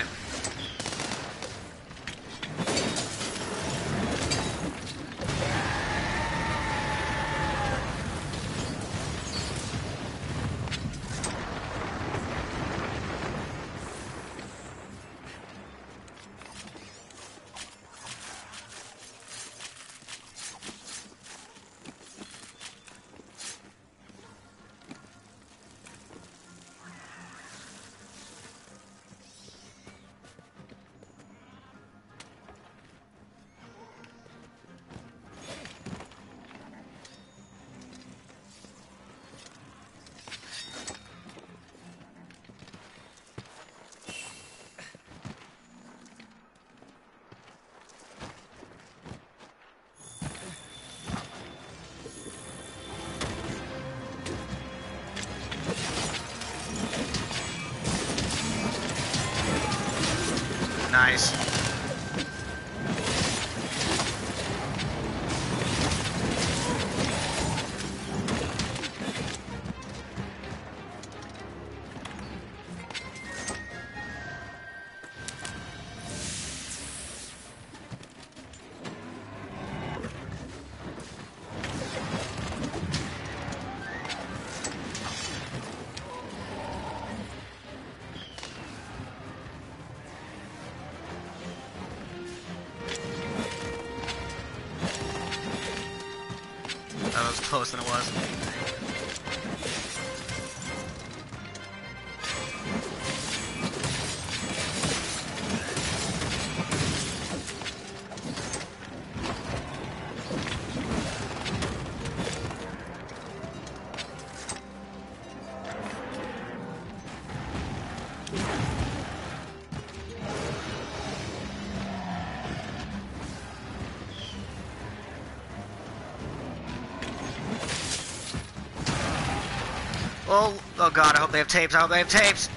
Nice. That was closer than it was. Oh, oh god, I hope they have tapes, I hope they have tapes!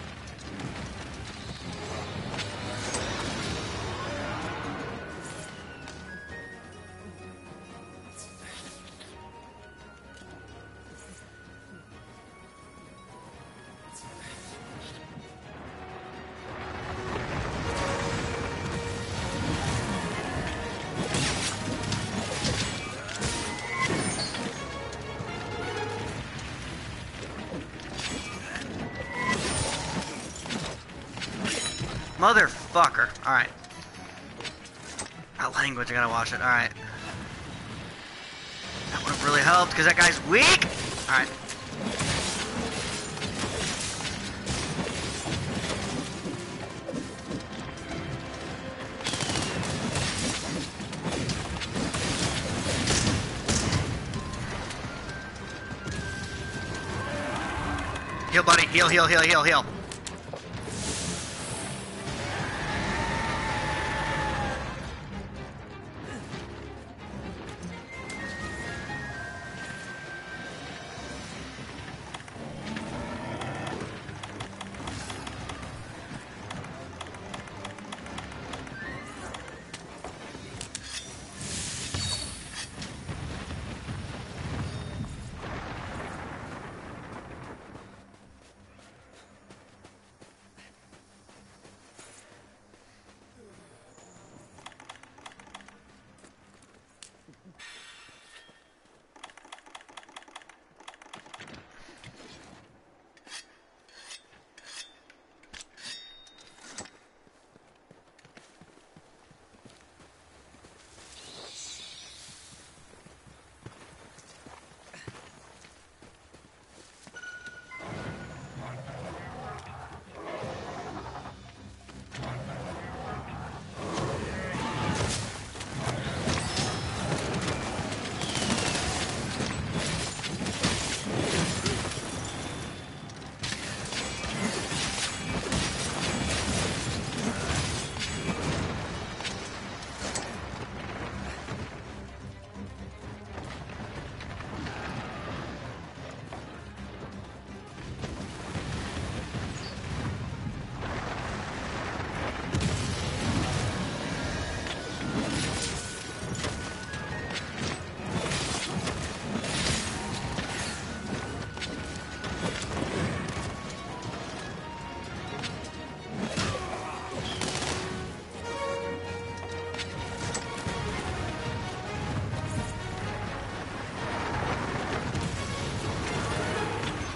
Motherfucker. Alright. That language, I gotta watch it. Alright. That would have really helped, because that guy's weak! Alright. Heal, buddy. Heal, heal, heal, heal, heal.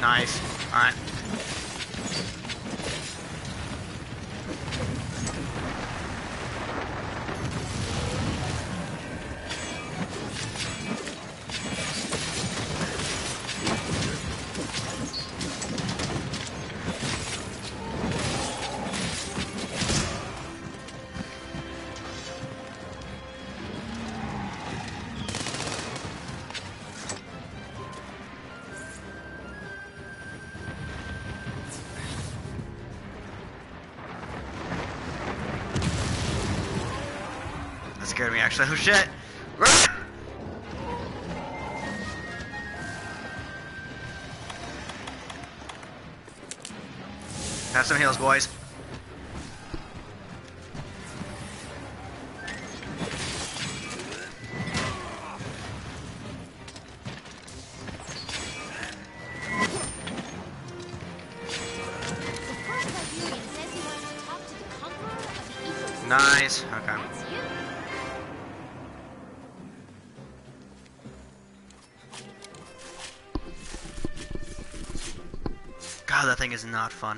Nice. Alright. That scared me actually. Oh shit! Run! Have some heals, boys. Nice. Okay. God, that thing is not fun.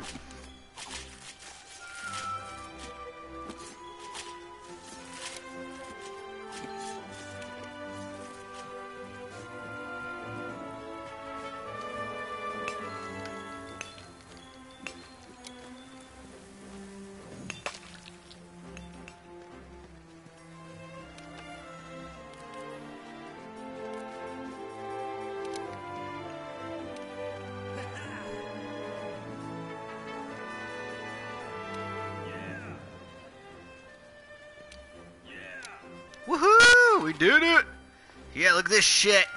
Woohoo! We did it! Yeah, look at this shit.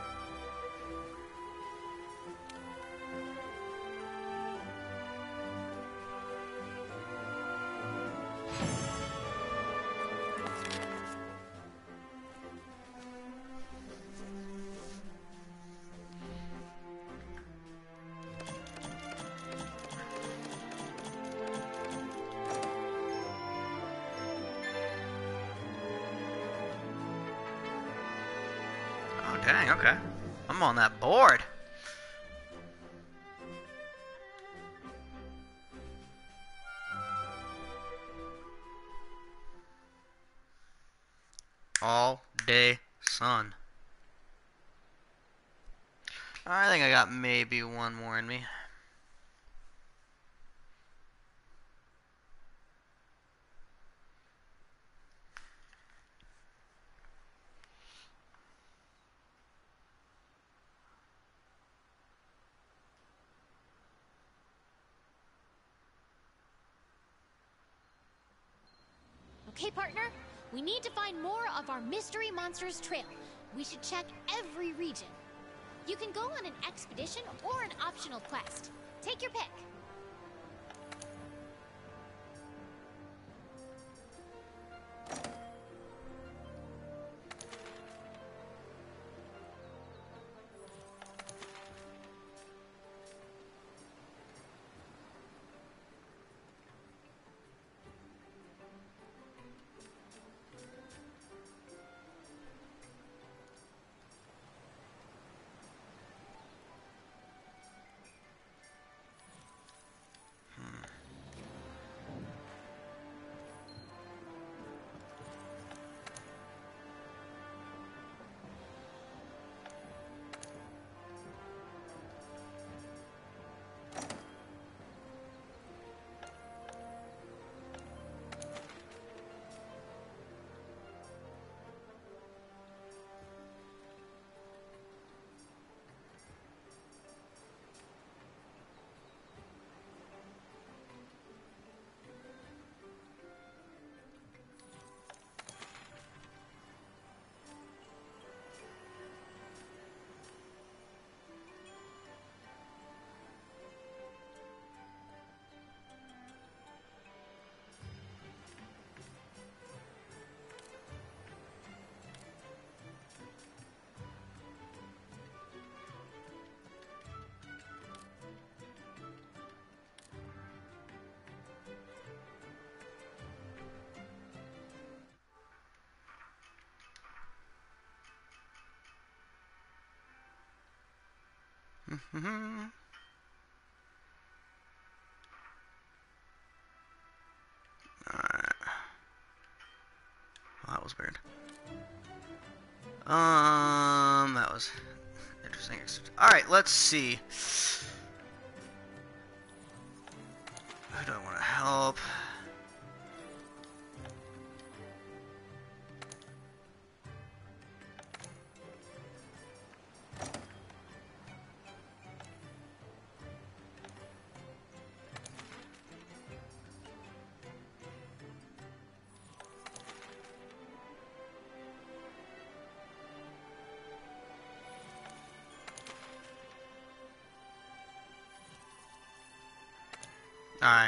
Dang, okay. I'm on that board. All day sun. I think I got maybe one more in me. Okay, partner? We need to find more of our Mystery Monsters trail. We should check every region. You can go on an expedition or an optional quest. Take your pick. Um, that was interesting. Alright, let's see. Who do I want to help? Alright.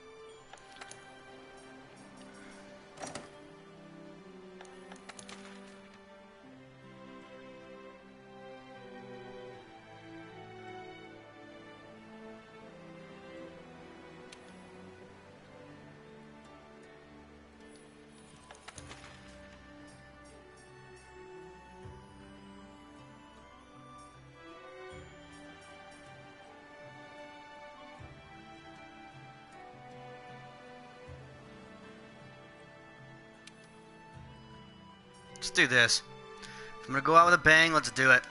Let's do this. If I'm gonna go out with a bang, let's do it.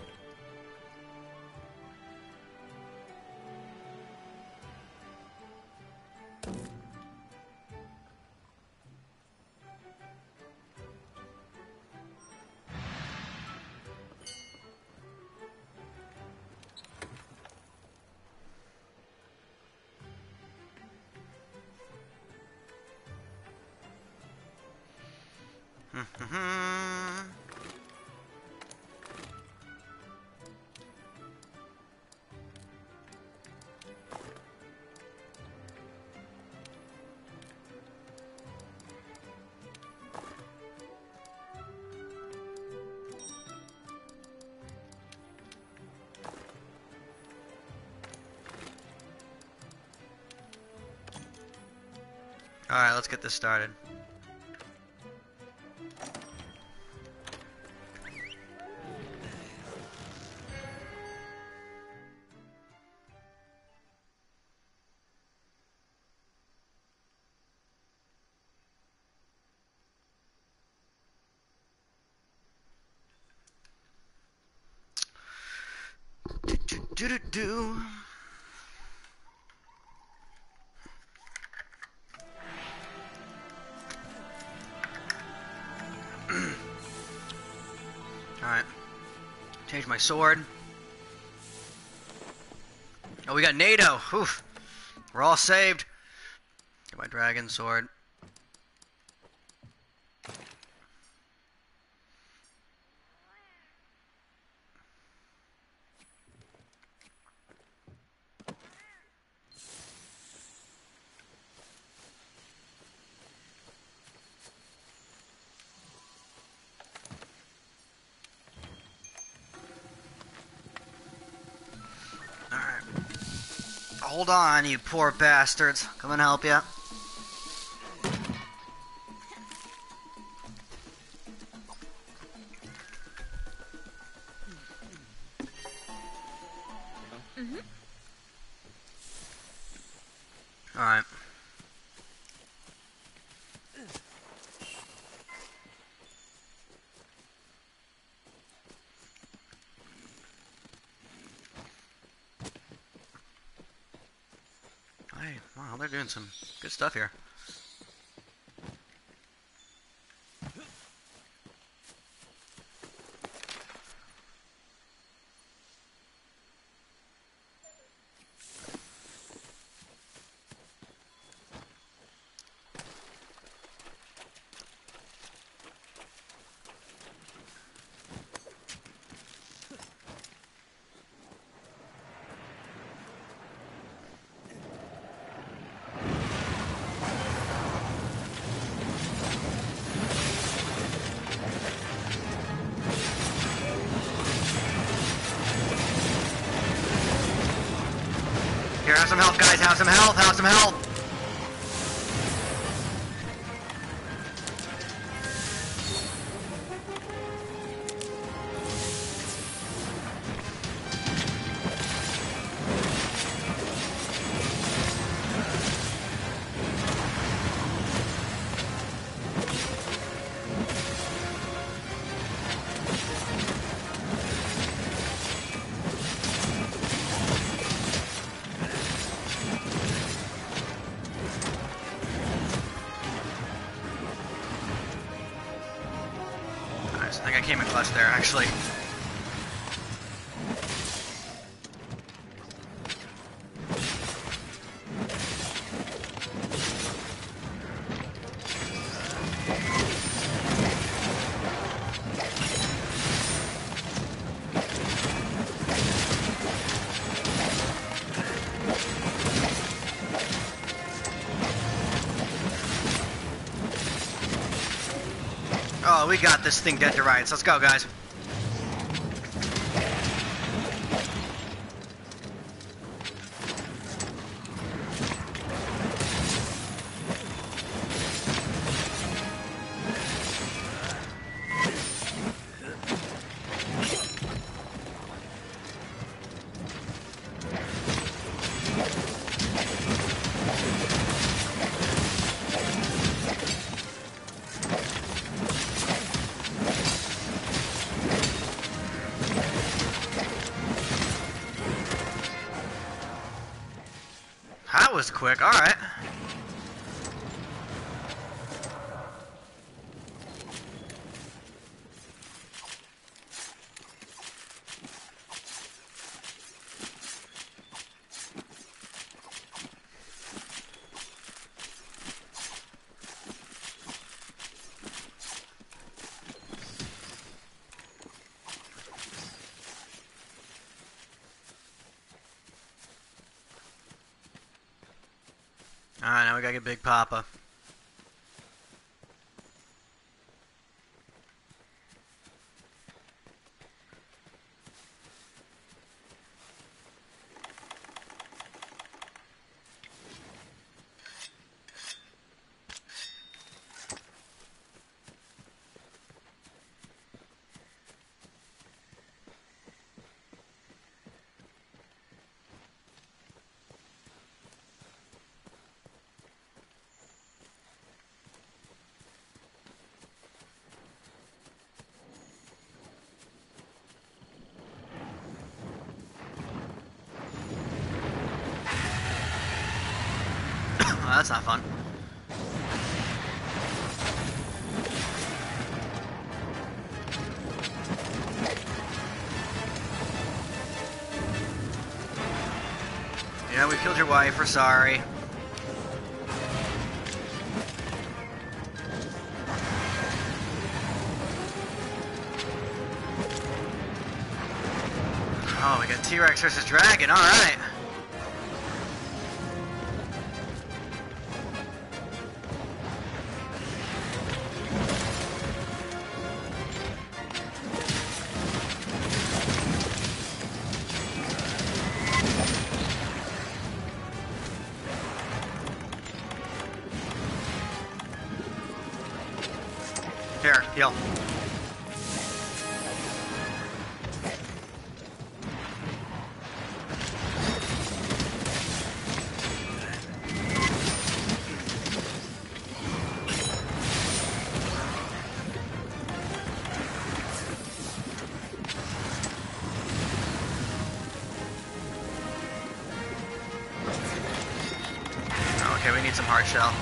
Alright, let's get this started. Do do do do do. Alright. Change my sword. Oh, we got NATO. Oof. We're all saved. Get my dragon sword. Hold on, you poor bastards. Come and help ya. Mm-hmm. All right. Hey, wow, they're doing some good stuff here. Here, have some health, guys. Have some health. Have some health. much there, actually. Oh, we got this thing dead to rights. Let's go, guys. That was quick, alright. Alright, now we gotta get Big Papa. Oh, that's not fun. Yeah, we killed your wife, we're sorry. Oh, we got T-Rex versus Dragon, alright. Here, heal. Okay, we need some hard shell.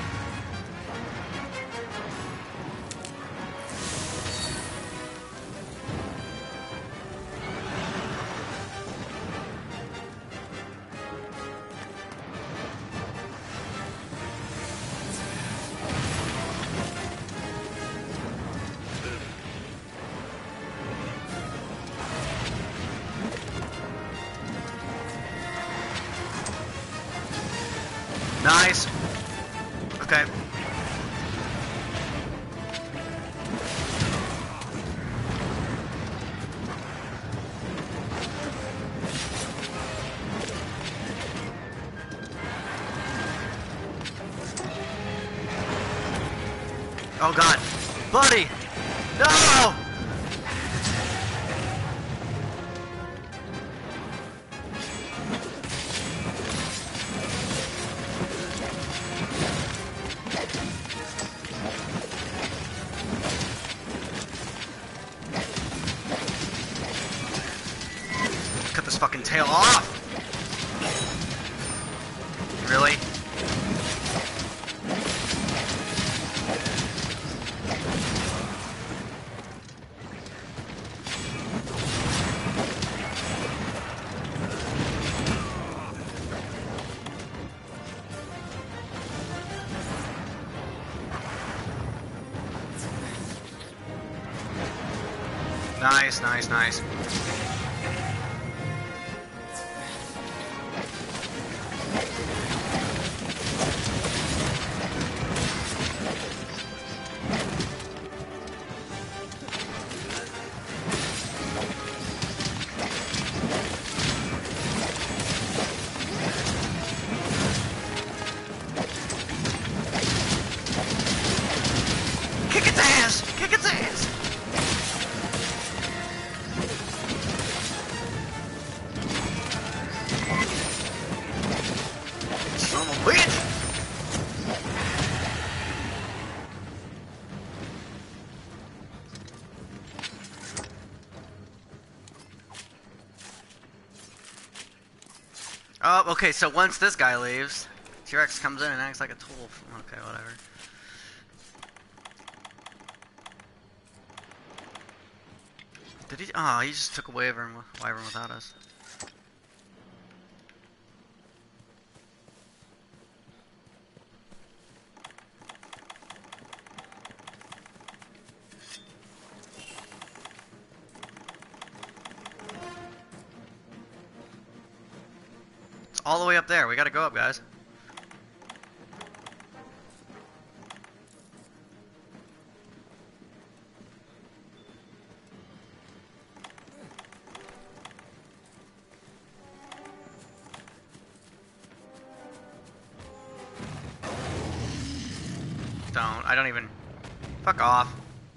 Nice. Okay. Oh God, buddy, no! Cut this fucking tail off! Really? Nice, nice, nice. Kick its ass! Kick its ass! Son of a bitch! Oh, okay, so once this guy leaves, T-Rex comes in and acts like a tool. Okay, whatever. Did he? Oh, he just took a wyvern, wyvern without us. It's all the way up there. We gotta go up, guys. Don't. I don't even... Fuck off.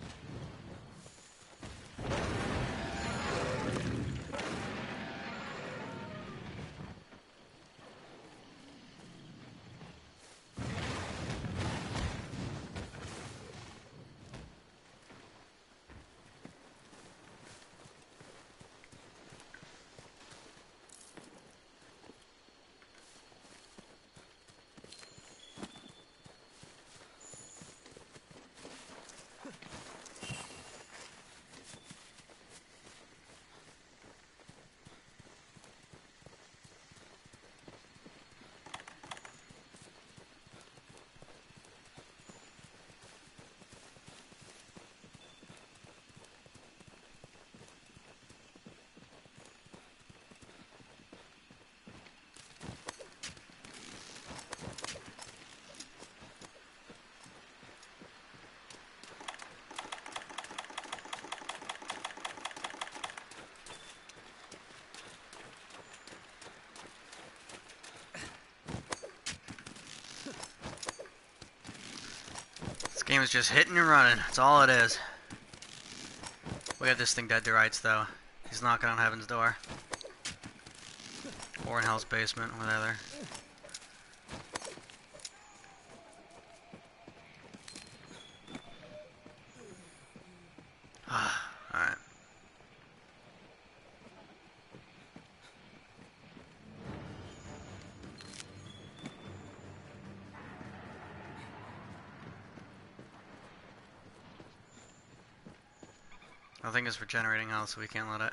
This game is just hitting and running. That's all it is. We have this thing dead to rights, though. He's knocking on heaven's door. Or in hell's basement, whatever. Alright. I think it's regenerating health, so we can't let it.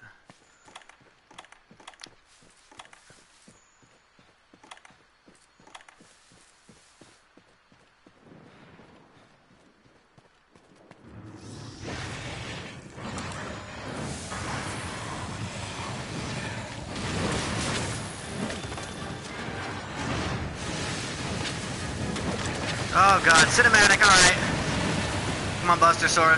Oh god, cinematic, alright. Come on, Buster Sword.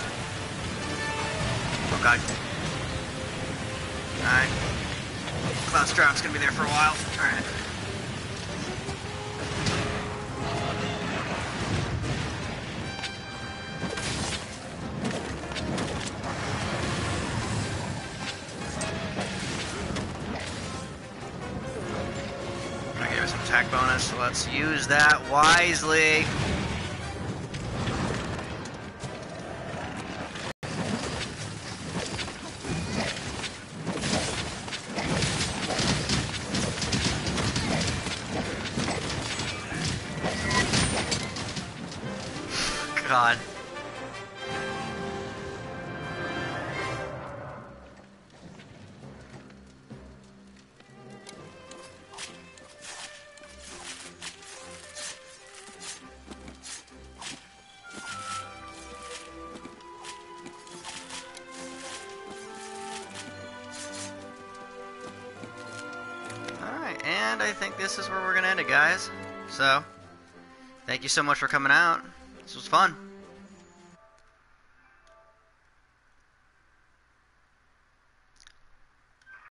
Oh god. Alright. Cloud Strap's gonna be there for a while. Alright. I gave us an attack bonus, so let's use that wisely. God. And I think this is where we're going to end it, guys. So, thank you so much for coming out. This was fun.